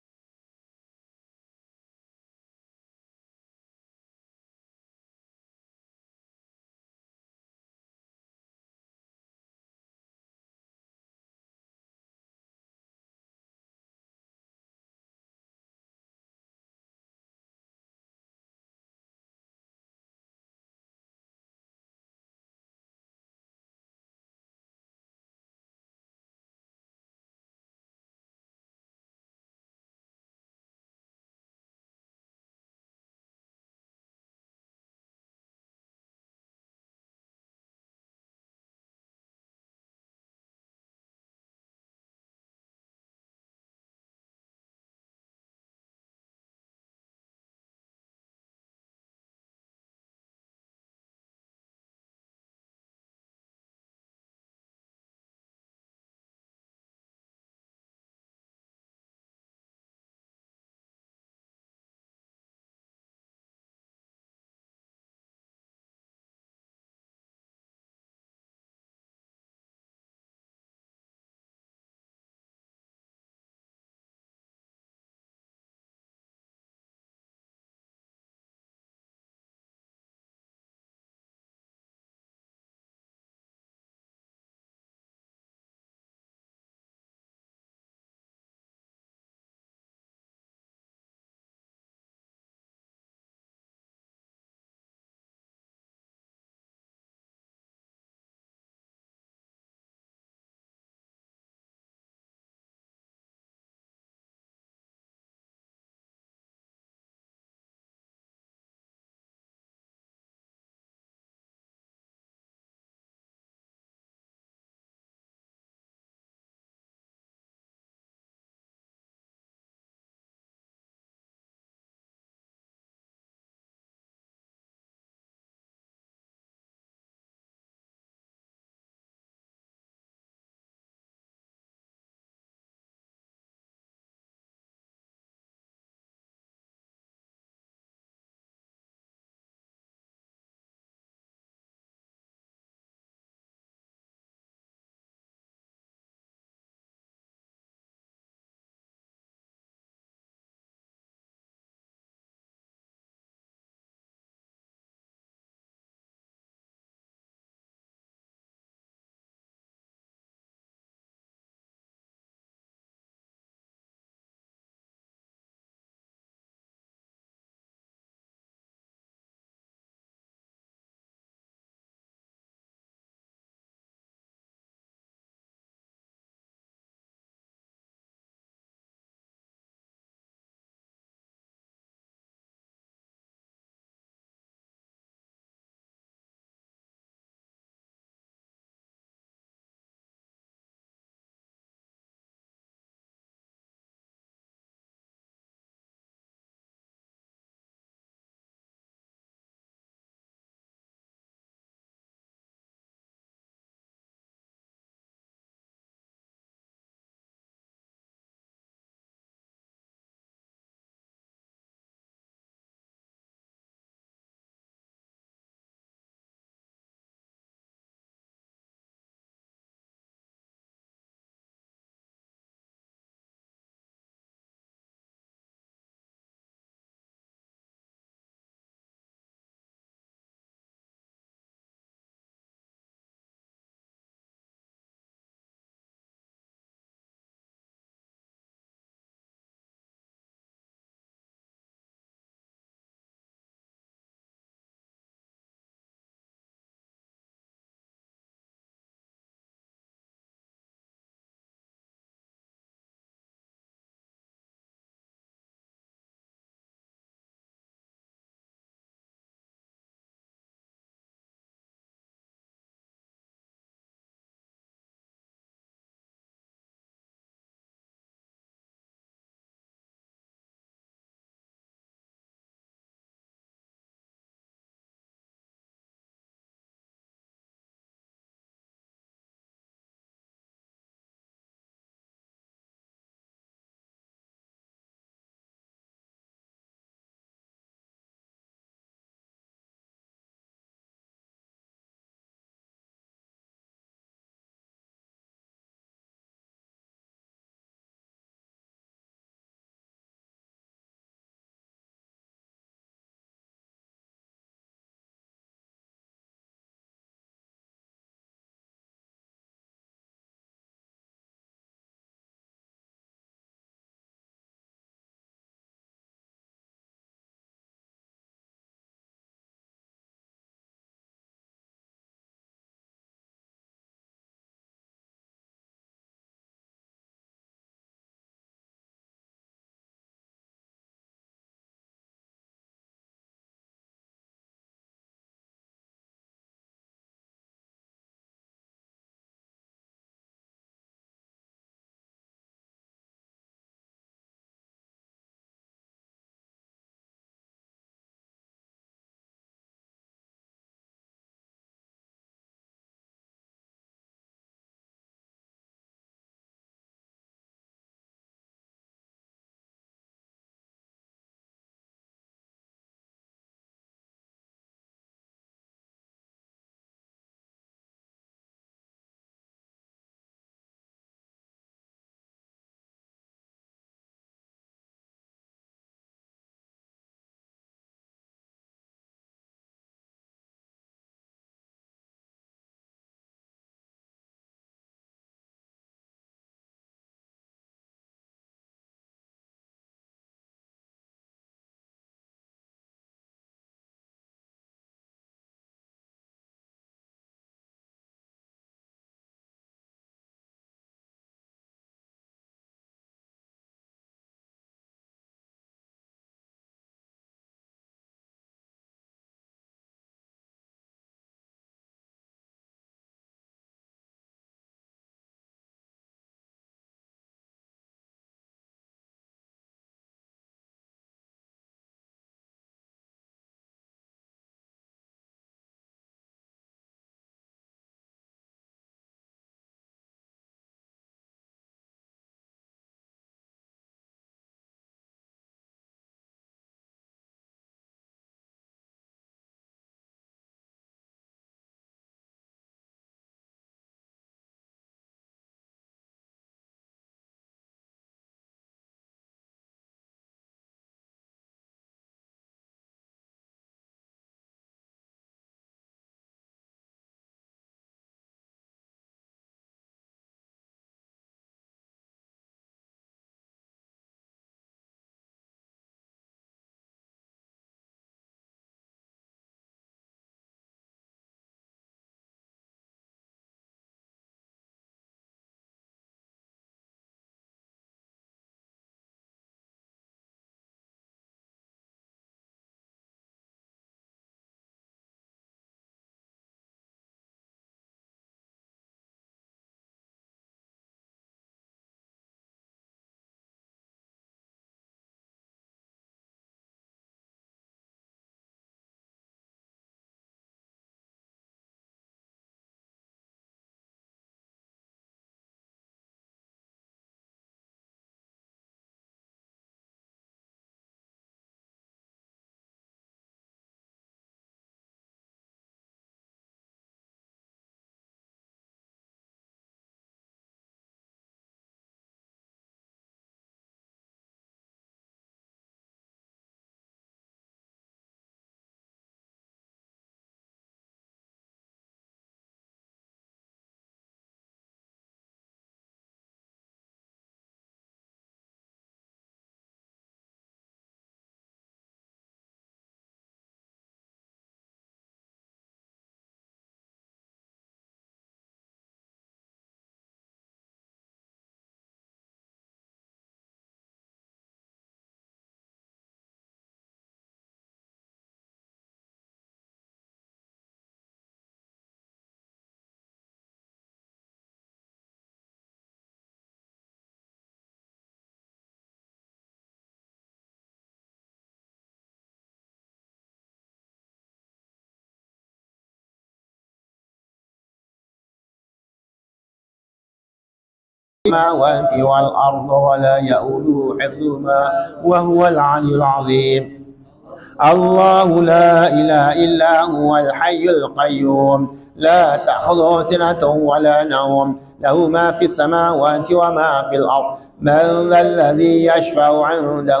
السماوات والأرض ولا يؤوده حفظهما وهو العلي العظيم. الله لا إله إلا هو الحي القيوم لا تأخذه سنة ولا نوم له ما في السماوات وما في الأرض من ذا الذي يشفع عنده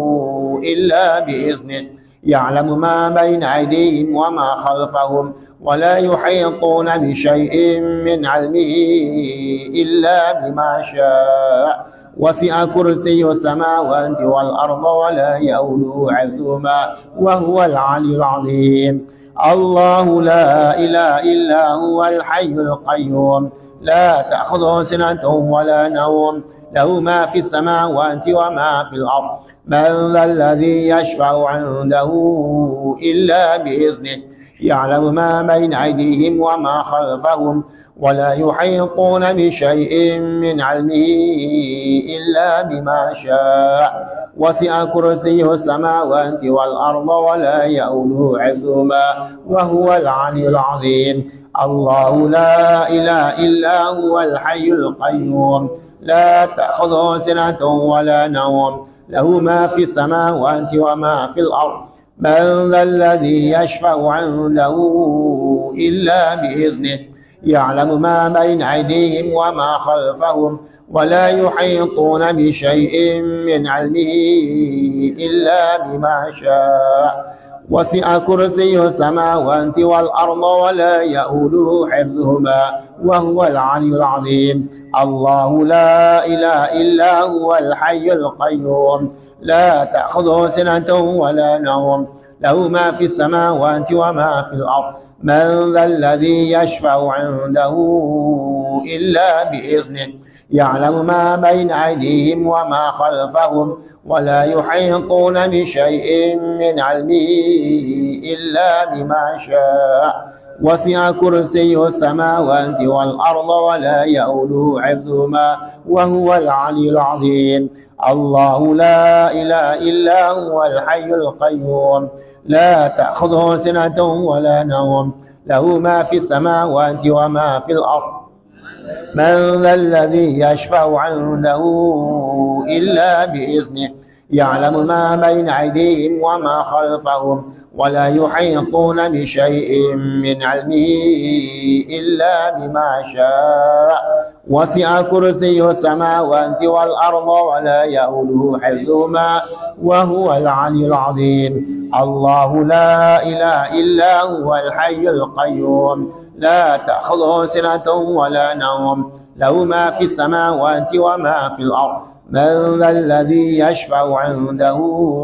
إلا بإذنه يعلم ما بين أيديهم وما خلفهم ولا يحيطون بشيء من علمه إلا بما شاء وسع كرسي السماوات والأرض ولا يؤوده حفظهما وهو العلي العظيم. الله لا إله إلا هو الحي القيوم لا تأخذه سنة ولا نوم له ما في السماوات وما في الأرض من ذا الذي يشفع عنده إلا بإذنه يعلم ما بين أيديهم وما خلفهم ولا يحيطون بشيء من علمه إلا بما شاء وسع كرسيه السماوات والأرض ولا يؤوده حفظهما وهو العلي العظيم. الله لا إله إلا هو الحي القيوم لا تأخذه سنة ولا نوم له ما في السماوات وما في الأرض من ذا الذي يشفع عنده إلا بإذنه يعلم ما بين أيديهم وما خلفهم ولا يحيطون بشيء من علمه إلا بما شاء وسع كرسيه السماوات والأرض ولا يؤوده حفظهما وهو العلي العظيم. الله لا إله إلا هو الحي القيوم لا تأخذه سنة ولا نوم له ما في السماوات وما في الأرض من ذا الذي يشفع عنده إلا بإذنه يعلم ما بين أيديهم وما خلفهم ولا يحيطون بشيء من علمه إلا بما شاء وسع كرسيه السماوات والأرض ولا يؤوده حفظهما وهو العلي العظيم. الله لا إله إلا هو الحي القيوم لا تأخذه سنة ولا نوم له ما في السماوات وما في الأرض من ذا الذي يشفع عنده إلا بإذنه يعلم ما بين أيديهم وما خلفهم ولا يحيطون بشيء من علمه إلا بما شاء وسع كرسيه السماوات والأرض ولا يؤوده حفظهما وهو العلي العظيم. الله لا إله إلا هو الحي القيوم لا تأخذه سنة ولا نوم له ما في السماوات وما في الأرض من ذا الذي يشفع عنده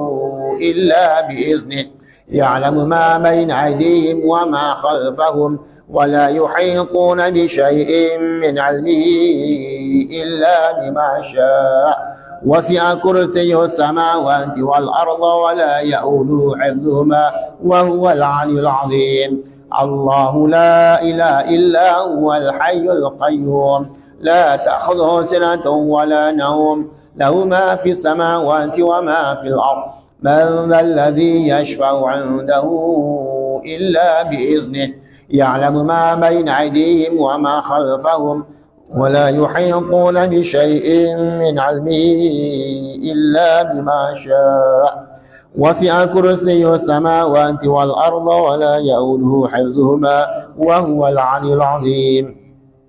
إلا بإذنه يعلم ما بين أيديهم وما خلفهم ولا يحيطون بشيء من علمه إلا بما شاء وسع كرسيه السماوات والأرض ولا يؤوده حفظهما وهو العلي العظيم. الله لا إله إلا هو الحي القيوم لا تأخذه سنة ولا نوم له ما في السماوات وما في الأرض من ذا الذي يشفع عنده إلا بإذنه يعلم ما بين أيديهم وما خلفهم ولا يحيطون بشيء من علمه إلا بما شاء وسع كرسيه السماوات والأرض ولا يؤوده حفظهما وهو العلي العظيم.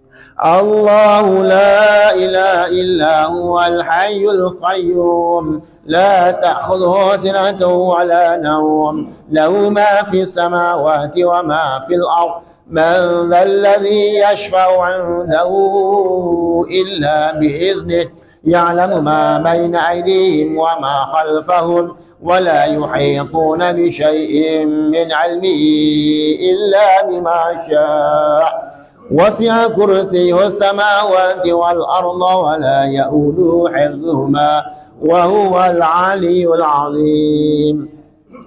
الله لا إله إلا هو الحي القيوم لا تأخذه سنة ولا نوم له ما في السماوات وما في الأرض من ذا الذي يشفع عنده إلا بإذنه يعلم ما بين أيديهم وما خلفهم ولا يحيطون بشيء من علمه إلا بما شاء وسع كرسيه السماوات والأرض ولا يؤوده حفظهما وهو العلي العظيم.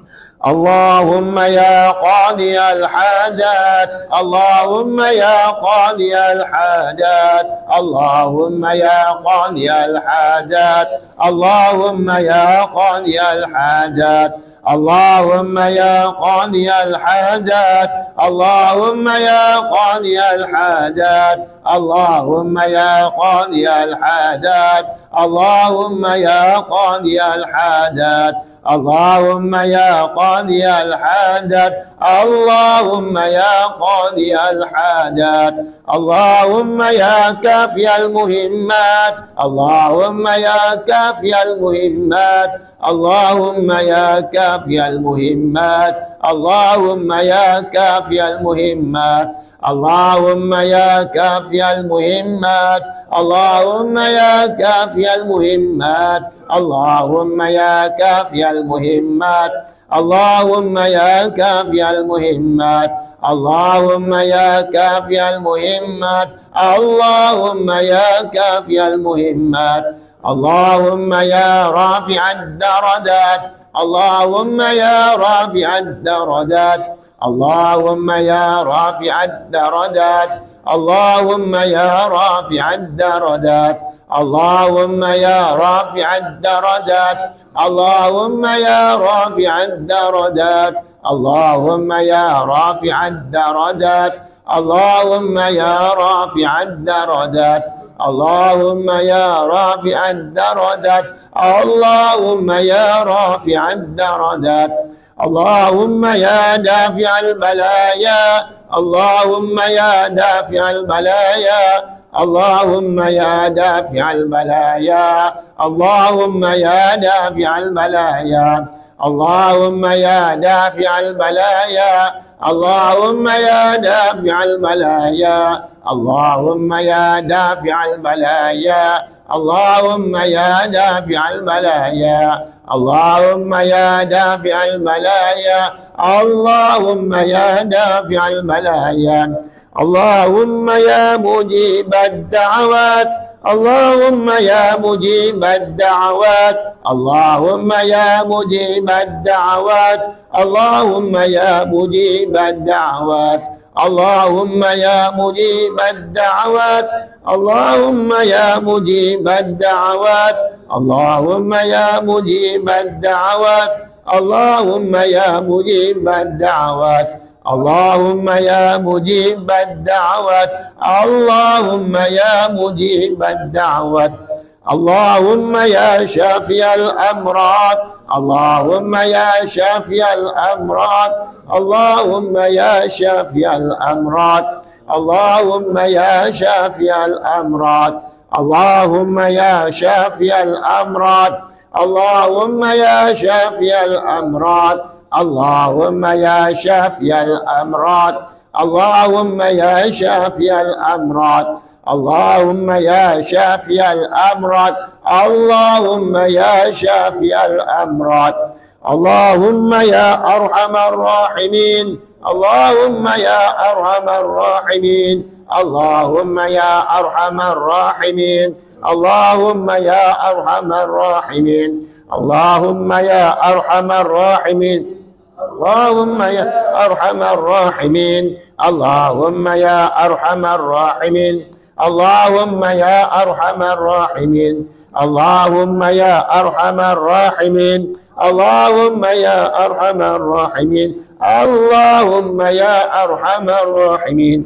اللهم يا قاضي الحاجات اللهم يا قاضي الحاجات اللهم يا قاضي الحاجات اللهم يا قاضي الحاجات اللهم يا قاضي الحاجات اللهم يا قاضي الحاجات اللهم يا قاضي الحاجات اللهم يا قاضي الحاجات اللهم يا قاضي الحاجات اللهم يا قاضي الحاجات اللهم يا كافي المهمات اللهم يا كافي المهمات اللهم يا كافي المهمات اللهم يا كافي المهمات اللهم يا كافي المهمات اللهم يا كافي المهمات اللهم يا كافي المهمات اللهم يا كافي المهمات اللهم يا كافي المهمات اللهم يا كافي المهمات اللهم يا رافع الدرجات اللهم يا رافع الدرجات اللهم يا رافع الدرجات اللهم يا رافع الدرجات اللهم يا رافع الدرجات اللهم يا رافع الدرجات اللهم يا رافع الدرجات اللهم يا رافع الدرجات اللهم يا رافع الدرجات اللهم يا رافع الدرجات اللهم يا دافع البلايا اللهم يا دافع البلايا اللهم يا دافع البلايا اللهم يا دافع البلايا اللهم يا دافع البلايا اللهم يا دافع البلايا اللهم يا دافع البلايا اللهم يا دافع البلايا اللهم يا دافع البلايا اللهم يا دافع البلايا اللهم يا مجيب الدعوات اللهم يا مجيب الدعوات اللهم يا مجيب الدعوات اللهم يا مجيب الدعوات اللهم يا مجيب الدعوات اللهم يا مجيب الدعوات اللهم يا مجيب الدعوات اللهم يا مجيب الدعوات اللهم يا مجيب الدعوات اللهم يا مجيب الدعوات اللهم يا شافي الأمراض اللهم يا شافي الأمراض اللهم يا شافي الأمراض اللهم يا شافي الأمراض اللهم يا شافي الأمراض اللهم يا شافي الأمراض اللهم يا شافي الأمراض اللهم يا شافي الأمراض اللهم يا شافي الأمراض اللهم يا شافي الأمراض اللهم يا أرحم الراحمين اللهم يا أرحم الراحمين اللهم يا أرحم الراحمين اللهم يا أرحم الراحمين اللهم يا أرحم الراحمين اللهم يا أرحم الراحمين اللهم يا أرحم الراحمين اللهم يا أرحم الراحمين اللهم يا أرحم الراحمين اللهم يا أرحم الراحمين اللهم يا أرحم الراحمين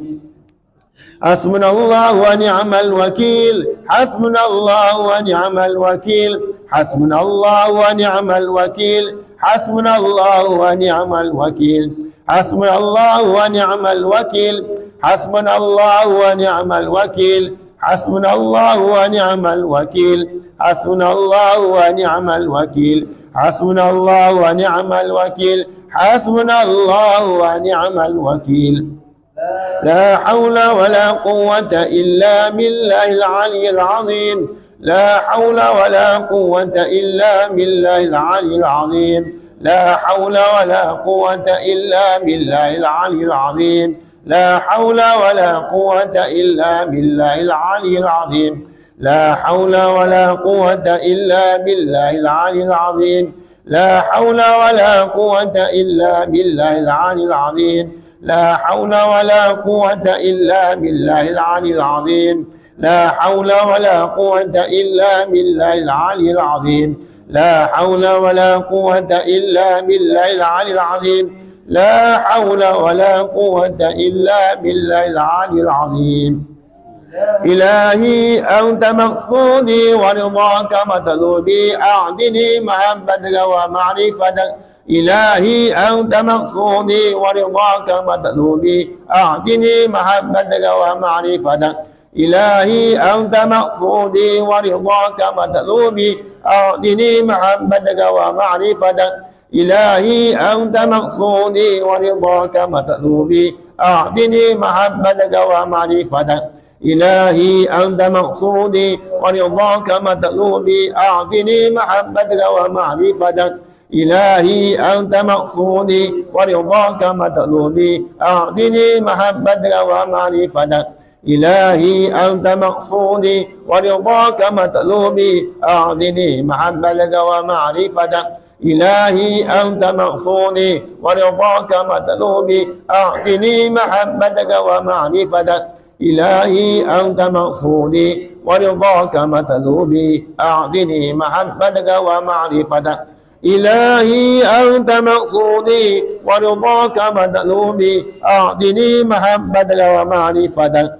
حسبنا الله ونعم الوكيل حسبنا الله ونعم الوكيل حسبنا الله ونعم الوكيل حسبنا الله ونعم الوكيل حسبنا الله ونعم الوكيل حسبنا الله ونعم الوكيل حسبنا الله ونعم الوكيل حسبنا الله ونعم الوكيل حسبنا الله ونعم الوكيل حسبنا الله ونعم الوكيل لا حول ولا قوة إلا بالله العلي العظيم لا حول ولا قوة إلا بالله العلي العظيم لا حول ولا قوة إلا بالله العلي العظيم لا حول ولا قوة إلا بالله العلي العظيم لا حول ولا قوة إلا بالله العلي العظيم لا حول ولا قوة إلا بالله العلي العظيم لا حول ولا قوة إلا بالله العلي العظيم لا حول ولا قوة إلا بالله العلي العظيم لا حول ولا قوة إلا بالله العلي العظيم لا حول ولا قوة إلا بالله العلي العظيم إلهي أنت مقصودي ورضاك مطلوبي أعطني محبتك ومعرفتك إلهي أنت مقصودي ورضاك مطلوبي أعطني محبتك ومعرفتك إلهي أنت مقصودي ورضاك مطلوبي أعطني محبتك ومعرفتك إلهي أنت مقصودي ورضاك مطلوبي أعطني محبتك ومعرفتك إلهي أنت مقصودي ورضاك مطلوبي أعطني محبتك ومعرفتك إلهي أنت مقصودي ورضاك مطلوبي أعطني محبتك ومعرفتك إلهي أنت مقصودي ورضاك مطلوبي أعطني محبتك ومعرفتك إلهي أنت مقصودي ورضاك مطلوبي أعطني محبتك ومعرفتك إلهي أنت مقصودي ورضاك مطلوبي أعطني محبتك ومعرفتك إلهي أنت مقصودي ورضاك مطلوبي أعطني محبتك ومعرفتك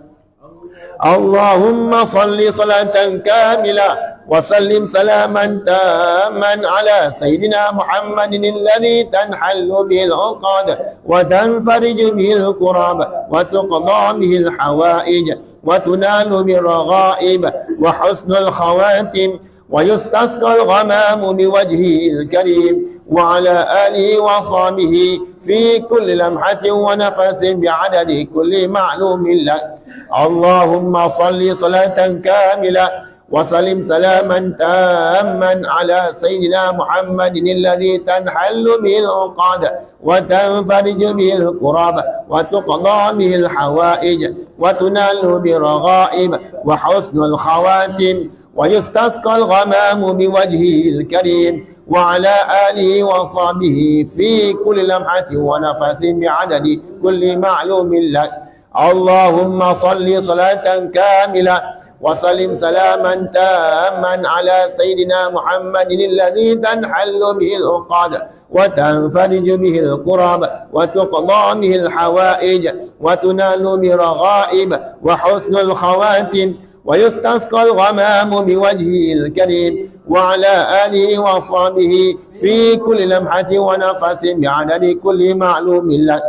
اللهم صل صلاة كاملة وسلم سلاما تاما على سيدنا محمد الذي تنحل به العقد وتنفرج به الكرب وتقضى به الحوائج وتنال بالرغائب وحسن الخواتم ويستسقى الغمام بوجهه الكريم وعلى آله وصحبه في كل لمحة ونفس بعدد كل معلوم لك اللهم صل صلاة كاملة وسلم سلاما تاما على سيدنا محمد الذي تنحل به العقد وتنفرج به الكرب وتقضى به الحوائج وتنال بالرغائب وحسن الخواتم ويستسقى الغمام بوجهه الكريم وعلى آله وصحبه في كل لمحة ونفس بعدد كل معلوم لك اللهم صل صلاة كاملة وسلم سلاما تاما على سيدنا محمد الذي تنحل به العقد وتنفرج به الكرب وتقضى به الحوائج وتنال برغائب وحسن الخواتم ويستسقى الغمام بوجهه الكريم وعلى آله وصحبه في كل لمحة ونفس بعدد كل معلوم لك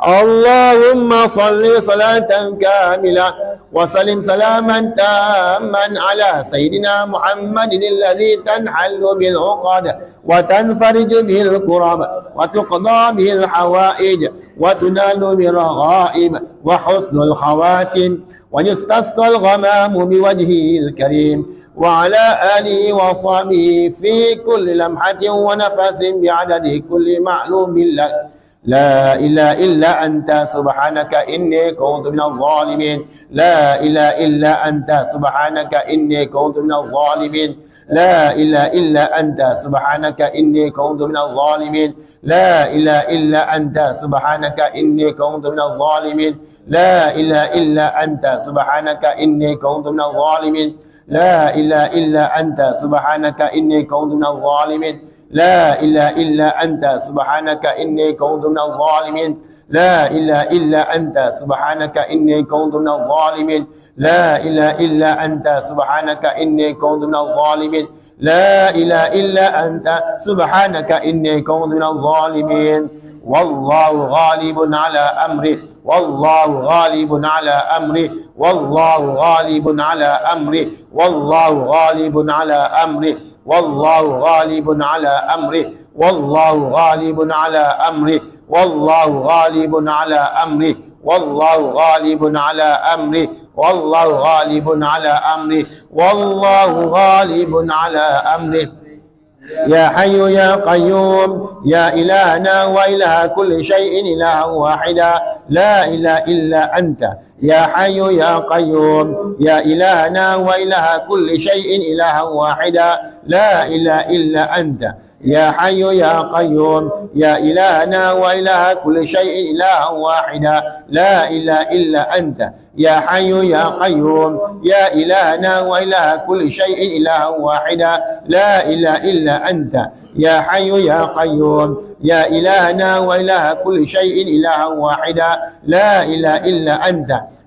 اللهم صل صلاة كاملة وسلم سلاما تاما على سيدنا محمد الذي تنحل بالعقد وتنفرج به الكرب وتقضى به الحوائج وتنال بالرغائب وحسن الخواتم ويستسقى الغمام بوجهه الكريم وعلى آله وصحبه في كل لمحة ونفس بعدد كل معلوم لك لا إله إلا أنت سبحانك إني كنت من الظالمين لا إله إلا أنت سبحانك إني كنت من الظالمين لا إله إلا أنت سبحانك إني كنت من الظالمين لا إله إلا أنت سبحانك إني كنت من الظالمين لا إله إلا أنت سبحانك إني كنت من الظالمين لا إله إلا أنت سبحانك إني كنت من الظالمين لا إله إلا أنت سبحانك إني كنت من الظالمين لا إله إلا أنت سبحانك إني كنت من الظالمين لا إله إلا أنت سبحانك إني كنت من الظالمين لا إله إلا أنت سبحانك إني كنت من الظالمين والله غالب على أمره والله غالب على أمره والله غالب على أمره والله غالب على أمره والله غالب على أمره والله غالب على أمره والله غالب على أمره والله غالب على أمره والله غالب على أمره والله غالب على أمره يا حي يا قيوم يا إلهنا وإله كل شيء إله واحدا لا إله إلا أنت يا حي يا قيوم يا إلهنا وإله كل شيء إله واحدا لا إله إلا أنت يا حي يا قيوم يا إلهنا وإله كل شيء إله واحدا لا إله إلا أنت يا حي يا قيوم يا إلهنا وإله كل شيء إله واحدا لا إله إلا أنت يا حي يا قيوم يا إلهنا وإله كل شيء إله واحدا لا إله إلا أنت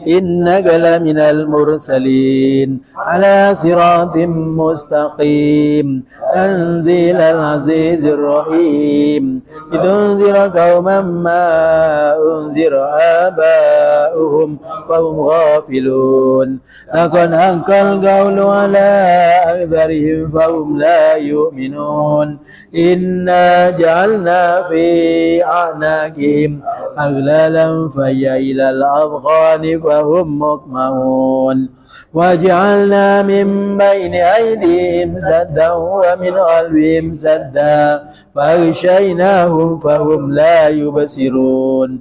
إنك لمن المرسلين على صراط مستقيم تنزيل العزيز الرحيم لتنذر قوما ما أنذر آباؤهم فهم غافلون لقد حق القول على أكثرهم فهم لا يؤمنون إنا جعلنا في أعناقهم أغلالا فهي إلى الأذقان فهم مقمحون وجعلنا من بين أيديهم سدا ومن خلفهم سدا فأغشيناهم فهم لا يبصرون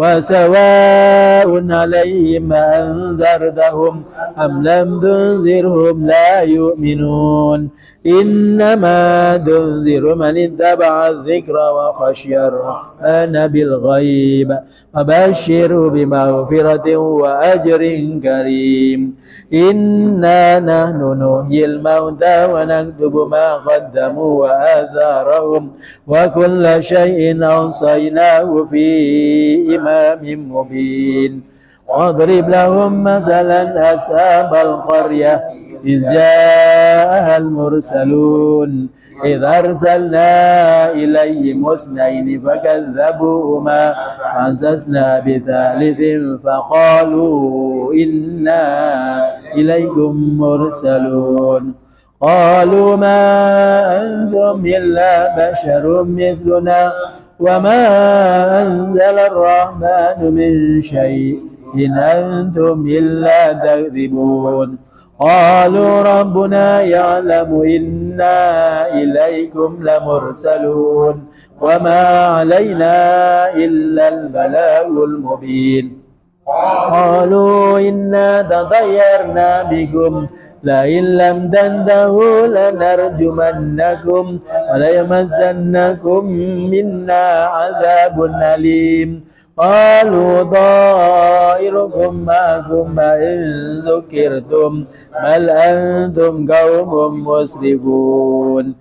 وسواء عليهم أنذرتهم أم لم تنذرهم لا يؤمنون إنما تنذر من اتبع الذكر وخشي الرحمن بالغيب وبشره بمغفرة وأجر كريم إنا نحن نحيي الموتى ونكتب ما قدموا وآثارهم وكل شيء أوصيناه في إمام مبين واضرب لهم مثلا أصحاب القرية إذ جاءها المرسلون إذ أرسلنا إليهم اثنين فكذبوهما فعززنا بثالث فقالوا إنا إليكم مرسلون قالوا ما أنتم إلا بشر مثلنا وما أنزل الرحمن من شيء إن أنتم إلا تكذبون قالوا ربنا يعلم إنا إليكم لمرسلون وما علينا إلا البلاغ المبين قالوا إنا تطيرنا بكم لئن لم تنتهوا لنرجمنكم وليمسنكم منا عذاب أليم قالوا طائركم معكم وإن ذكرتم بل أنتم قوم مسرفون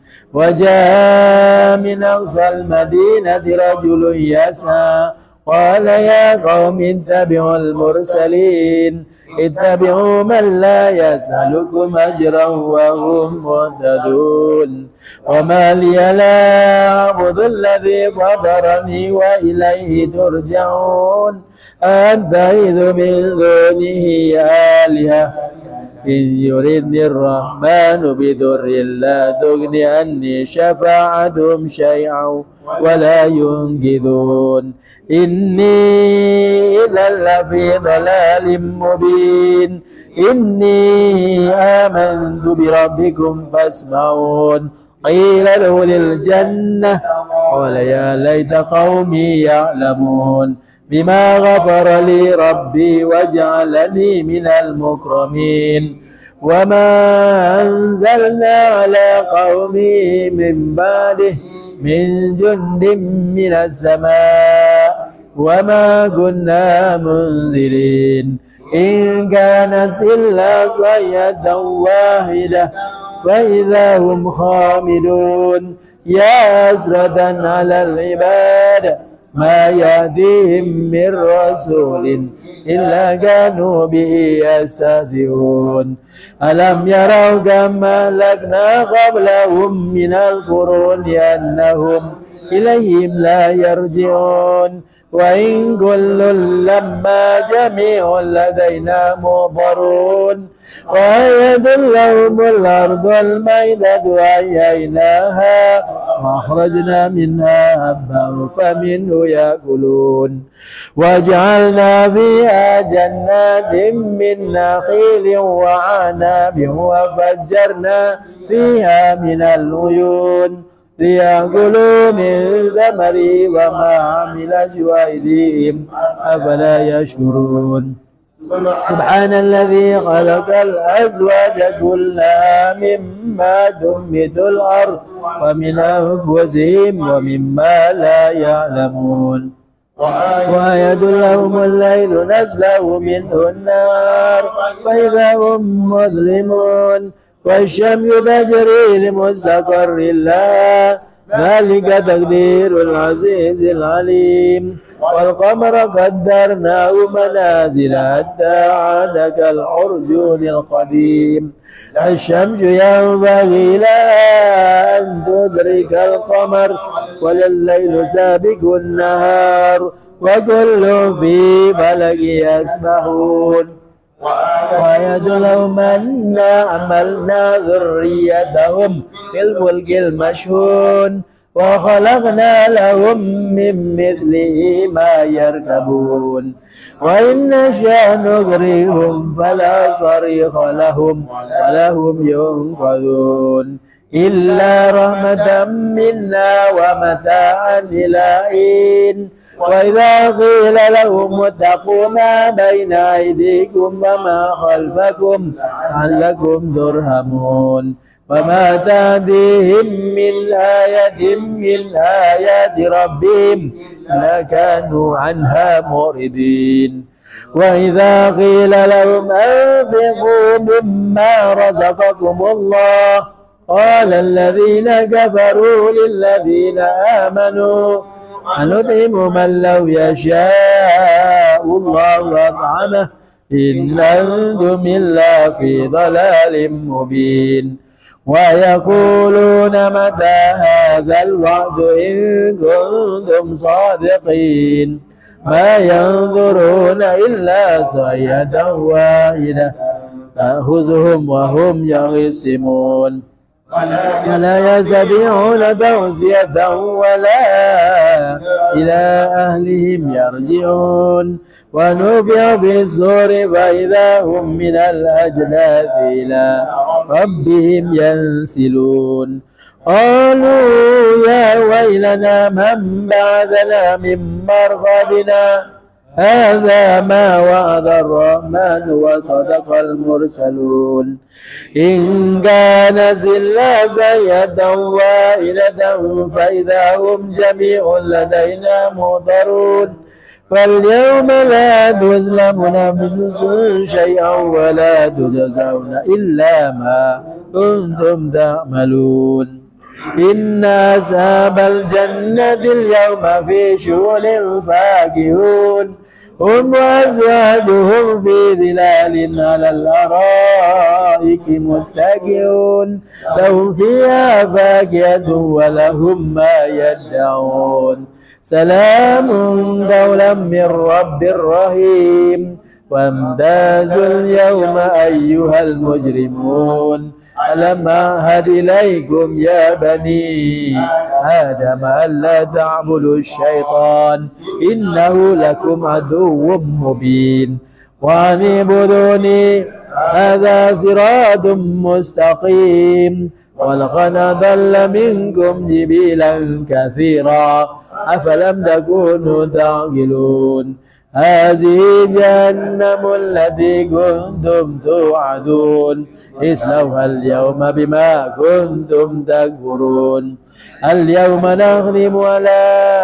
وجاء من أقصى المدينة رجل يسعى قال يا قوم اتبعوا المرسلين اتبعوا من لا يسألكم أجرا وهم مهتدون وما لي لا أعبد الذي فطرني وإليه ترجعون أتخذ من دونه آلهة إن يردني الرحمن بضر لا تغن عني شفاعتهم شيئا ولا ينقذون إني إذا لفي ضلال مبين إني آمنت بربكم فاسمعون قيل ادخل الجنة قال يا ليت قومي يعلمون بما غفر لي ربي وجعلني من المكرمين وما أنزلنا على قومه من بعده من جند من السماء وما كنا منزلين إن كانت إلا صيحة واحدة فإذا هم خامدون يا حسرة على العباد ما يأتيهم من رسول إلا كانوا به يستهزئون ألم يروا كم أهلكنا قبلهم من القرون أنهم إليهم لا يرجعون وإن كل لما جميع لدينا محضرون وآية لهم الأرض الميتة وأحييناها وأخرجنا منها حبا فمنه يأكلون وجعلنا فيها جنات من نخيل وعناب وفجرنا فيها من العيون ليأكلوا من ثمره وما عملت أيديهم أفلا يشكرون سبحان الذي خلق الأزواج كلها مما تنبت الأرض ومن أنفسهم ومما لا يعلمون وآية لهم الليل نسلخ منه النار فإذا هم مظلمون والشمس تجري لمستقر لها ذلك تقدير العزيز العليم والقمر قدرناه منازل حتى عاد كالعرجون القديم الشمس ينبغي لها أن تدرك القمر ولليل سابق النهار وكل في فلك يسبحون وآية لهم أنا حملنا ذريتهم في الفلك المشحون وخلقنا لهم من مثله ما يركبون وإن نشأ نغرقهم فلا صريخ لهم ولا هم ينقذون إلا رحمة منا ومتاعا إلى حين وإذا قيل لهم اتقوا ما بين أيديكم وما خلفكم لعلكم ترحمون وما تأتيهم من آية من آيات ربهم لكانوا عنها معرضين وإذا قيل لهم أنفقوا مما رزقكم الله قال الذين كفروا للذين آمنوا أنطعم من لو يشاء الله أطعمه إن أنتم إلا في ضلال مبين ويقولون متى هذا الوعد إن كنتم صادقين ما ينظرون إلا صيحة واحدة تأخذهم وهم يخصمون ولا يستطيعون توصية ولا إلى أهلهم يرجعون ونفخ في الصور فإذا هم من الأجداث إلى ربهم ينسلون قالوا يا ويلنا من بعثنا من مرقدنا هذا ما وعد الرحمن وصدق المرسلون إن كانت إلا زيادة واحدة فإذا هم جميع لدينا محضرون فاليوم لا تظلم نفس شيئا ولا تجزون إلا ما كنتم تعملون إن أصحاب الجنة اليوم في شغل فاكهون هم وأزواجهم في ظلال على الأرائك متكئون لهم فيها فاكهة ولهم ما يدعون سلام قولا من رب رحيم وامتازوا اليوم أيها المجرمون ألم أعهد إليكم يا بني آدم ألا تعبدوا الشيطان إنه لكم عدو مبين وأن اعبدوني هذا صراط مستقيم ولقد أضل منكم جبلا كثيرا أفلم تكونوا تعقلون هذه جهنم التي كنتم توعدون اصلوها اليوم بما كنتم تكفرون اليوم نختم على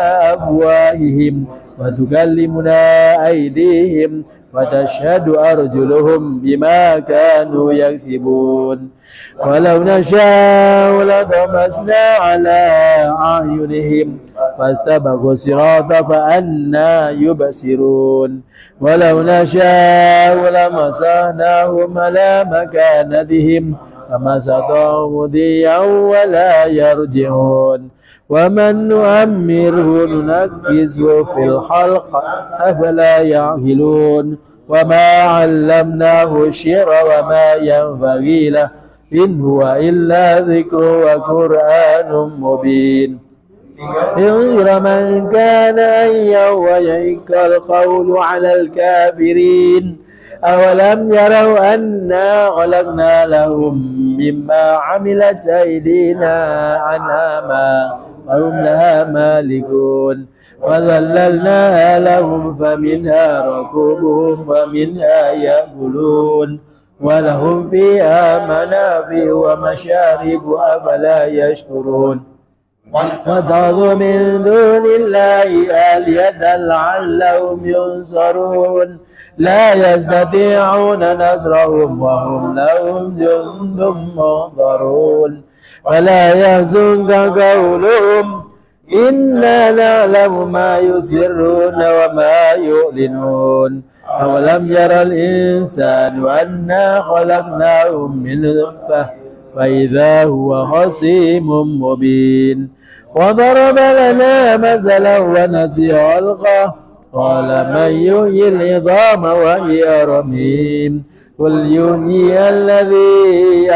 أفواههم وتكلمنا أيديهم وتشهد أرجلهم بما كانوا يكسبون ولو نشاء لطمسنا على أعينهم فاستبقوا الصراط فأنى يبصرون ولو نشاء لمسحناهم على مكانتهم فما استطاعوا مضيا ولا يرجعون ومن نؤمره ننكسه في الخلق أفلا يعقلون وما علمناه الشعر وما ينبغي له إن هو إلا ذكر وقرآن مبين لينذر من كان حيا ويحق القول على الكافرين أولم يروا أنا خلقنا لهم مما عملت أيدينا عنعاما وهم لها مالكون وذللناها لهم فمنها ركوبهم ومنها يأكلون ولهم فيها منافع ومشارب أفلا يشكرون واتخذوا من دون الله آلهة لعلهم ينصرون لا يستطيعون نصرهم وهم لهم جند محضرون ولا يحزنك قولهم إنا نعلم ما يسرون وما يعلنون أولم يرى الإنسان أنا خلقناه من نطفة فإذا هو خصيم مبين وضرب لنا مثلا ونسي خلقه قال من يحيي العظام وهي رميم قل يحيي الذي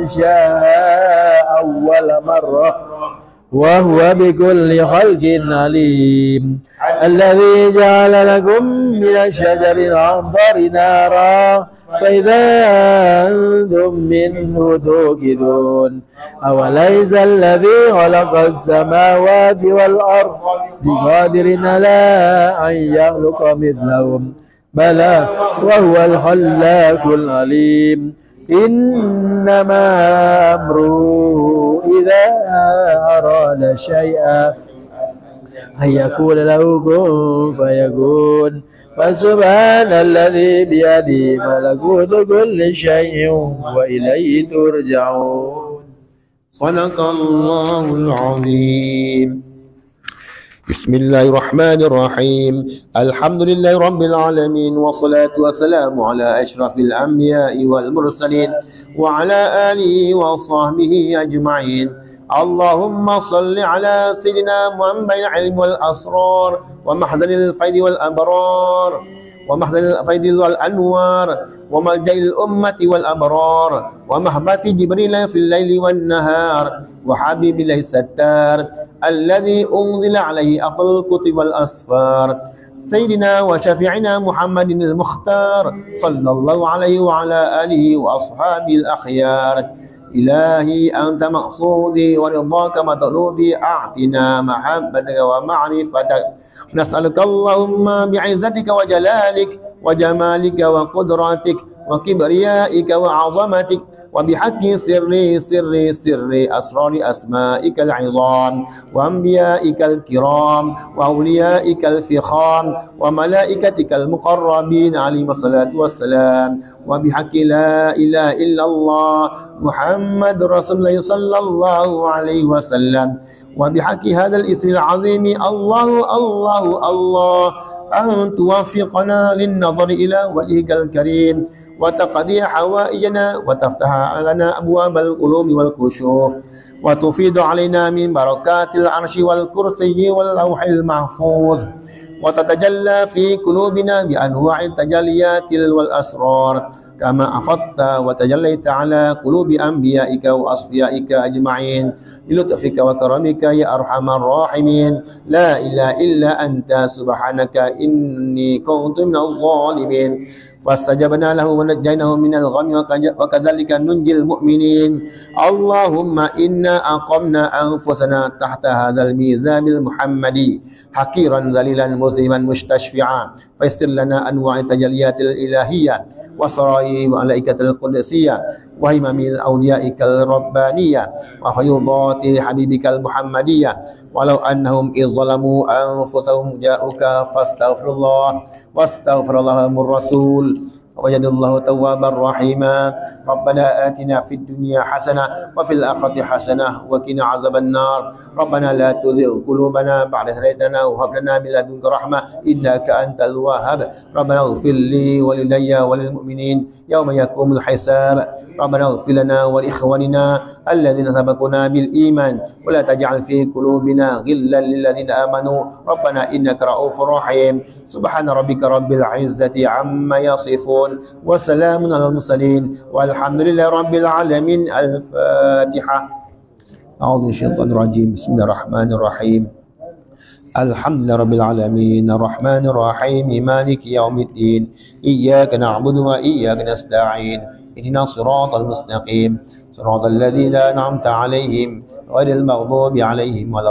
أنشأها أول مرة وهو بكل خلق عليم الذي جعل لكم من الشجر الأخضر نارا فإذا أنتم منه توقدون أوليس الذي خلق السماوات والأرض بقادر على أن يخلق مثلهم بلى وهو الخلاق العليم إنما أمره إذا أراد شيئا أن يقول له كن فيكون فسبحان الذي بيده ملكوت كل شيء وإليه ترجعون. صدق الله العظيم. بسم الله الرحمن الرحيم. الحمد لله رب العالمين والصلاة والسلام على أشرف الأنبياء والمرسلين وعلى آله وصحبه أجمعين. اللهم صل على سيدنا محمد العلم والأسرار ومحزن الفيض والأبرار ومحزن الفيض والأنوار وملجأ الأمة والأبرار ومحبة جبريل في الليل والنهار وحبيب الله الستار الذي أنزل عليه أفضل الكتب والأسفار سيدنا وشفيعنا محمد المختار صلى الله عليه وعلى آله وأصحابه الأخيار. إلهي أنت مقصودي ورضاك مطلوبي أعطنا محبتك ومعرفتك نسألك اللهم بعزتك وجلالك وجمالك وقدرتك وكبريائك وعظمتك وبحق سر سر سر أسرار أسمائك العظام وأنبيائك الكرام وأوليائك الفخام وملائكتك المقربين عليهم الصلاة والسلام وبحق لا إله إلا الله محمد رسول الله صلى الله عليه وسلم وبحق هذا الاسم العظيم الله الله الله أن توفقنا للنظر إلى وجهك الكريم وتقضي حوائجنا وتفتح لنا أبواب القلوب والكشوف وتفيض علينا من بركات العرش والكرسي واللوح المحفوظ وتتجلى في قلوبنا بأنواع التجليات والأسرار كما أفضت وتجليت على قلوب أنبيائك وأصفيائك أجمعين بلطفك وكرمك يا أرحم الراحمين. لا إله إلا أنت سبحانك إني كنت من الظالمين. فاستجبنا له ونجيناه من الغم وكذلك ننجي المؤمنين. اللهم إنا أقمنا أنفسنا تحت هذا الميزان المحمدي حقيرا ذليلا مسلما مستشفعا فيسر لنا أنواع التجليات الإلهية وسرائر ملائكة القدسية وهمم أوليائك الربانية وفيضات حبيبك المحمدية ولو أنهم إذ ظلموا أنفسهم جاءوك فاستغفر الله واستغفر لهم الرسول ووجد الله توابا رحيما. ربنا آتنا في الدنيا حسنة وفي الآخرة حسنة وقنا عذاب النار. ربنا لا تزغ قلوبنا بعد إذ هديتنا وهب لنا من لدنك رحمة إنك أنت الوهاب. ربنا اغفر لي ولوالدي وللمؤمنين يوم يقوم الحساب. ربنا اغفر لنا ولإخواننا الذين سبقونا بالإيمان ولا تجعل في قلوبنا غلا للذين آمنوا ربنا إنك رؤوف رحيم. سبحان ربك رب العزة عما يصفون وسلام على المرسلين والحمد لله رب العالمين. الفاتحة. أعوذ بالله من الشيطان الرجيم. بسم الله الرحمن الرحيم. الحمد لله رب العالمين الرحمن الرحيم مالك يوم الدين إياك نعبد وإياك نستعين اهدنا الصراط المستقيم صراط الذين أنعمت عليهم غير المغضوب عليهم ولا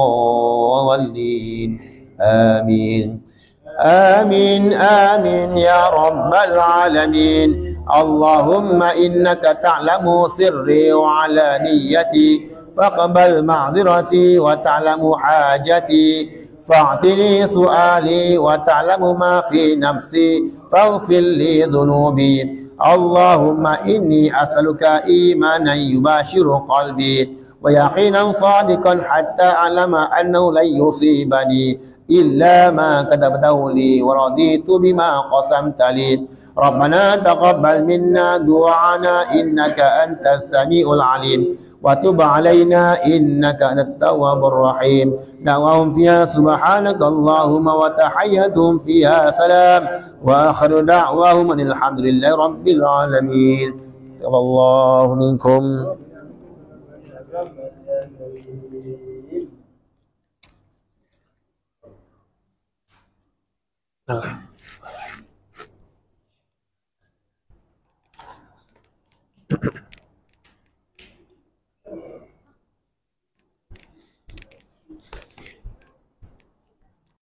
الضالين آمين آمين آمين يا رب العالمين. اللهم إنك تعلم سري وعلانيتي فاقبل معذرتي وتعلم حاجتي فاعطني سؤالي وتعلم ما في نفسي فاغفر لي ذنوبي. اللهم إني أسألك إيمانا يباشر قلبي ويقينا صادقا حتى أعلم أنه لن يصيبني إلا ما كتبته لي ورضيت بما قسمت لي. ربنا تقبل منا دعانا إنك أنت السميع العليم وتب علينا إنك أنت التواب الرحيم. دعواهم فيها سبحانك اللهم وتحيتهم فيها سلام وآخر دعواهم أن الحمد لله رب العالمين. تقبل الله منكم. Ah.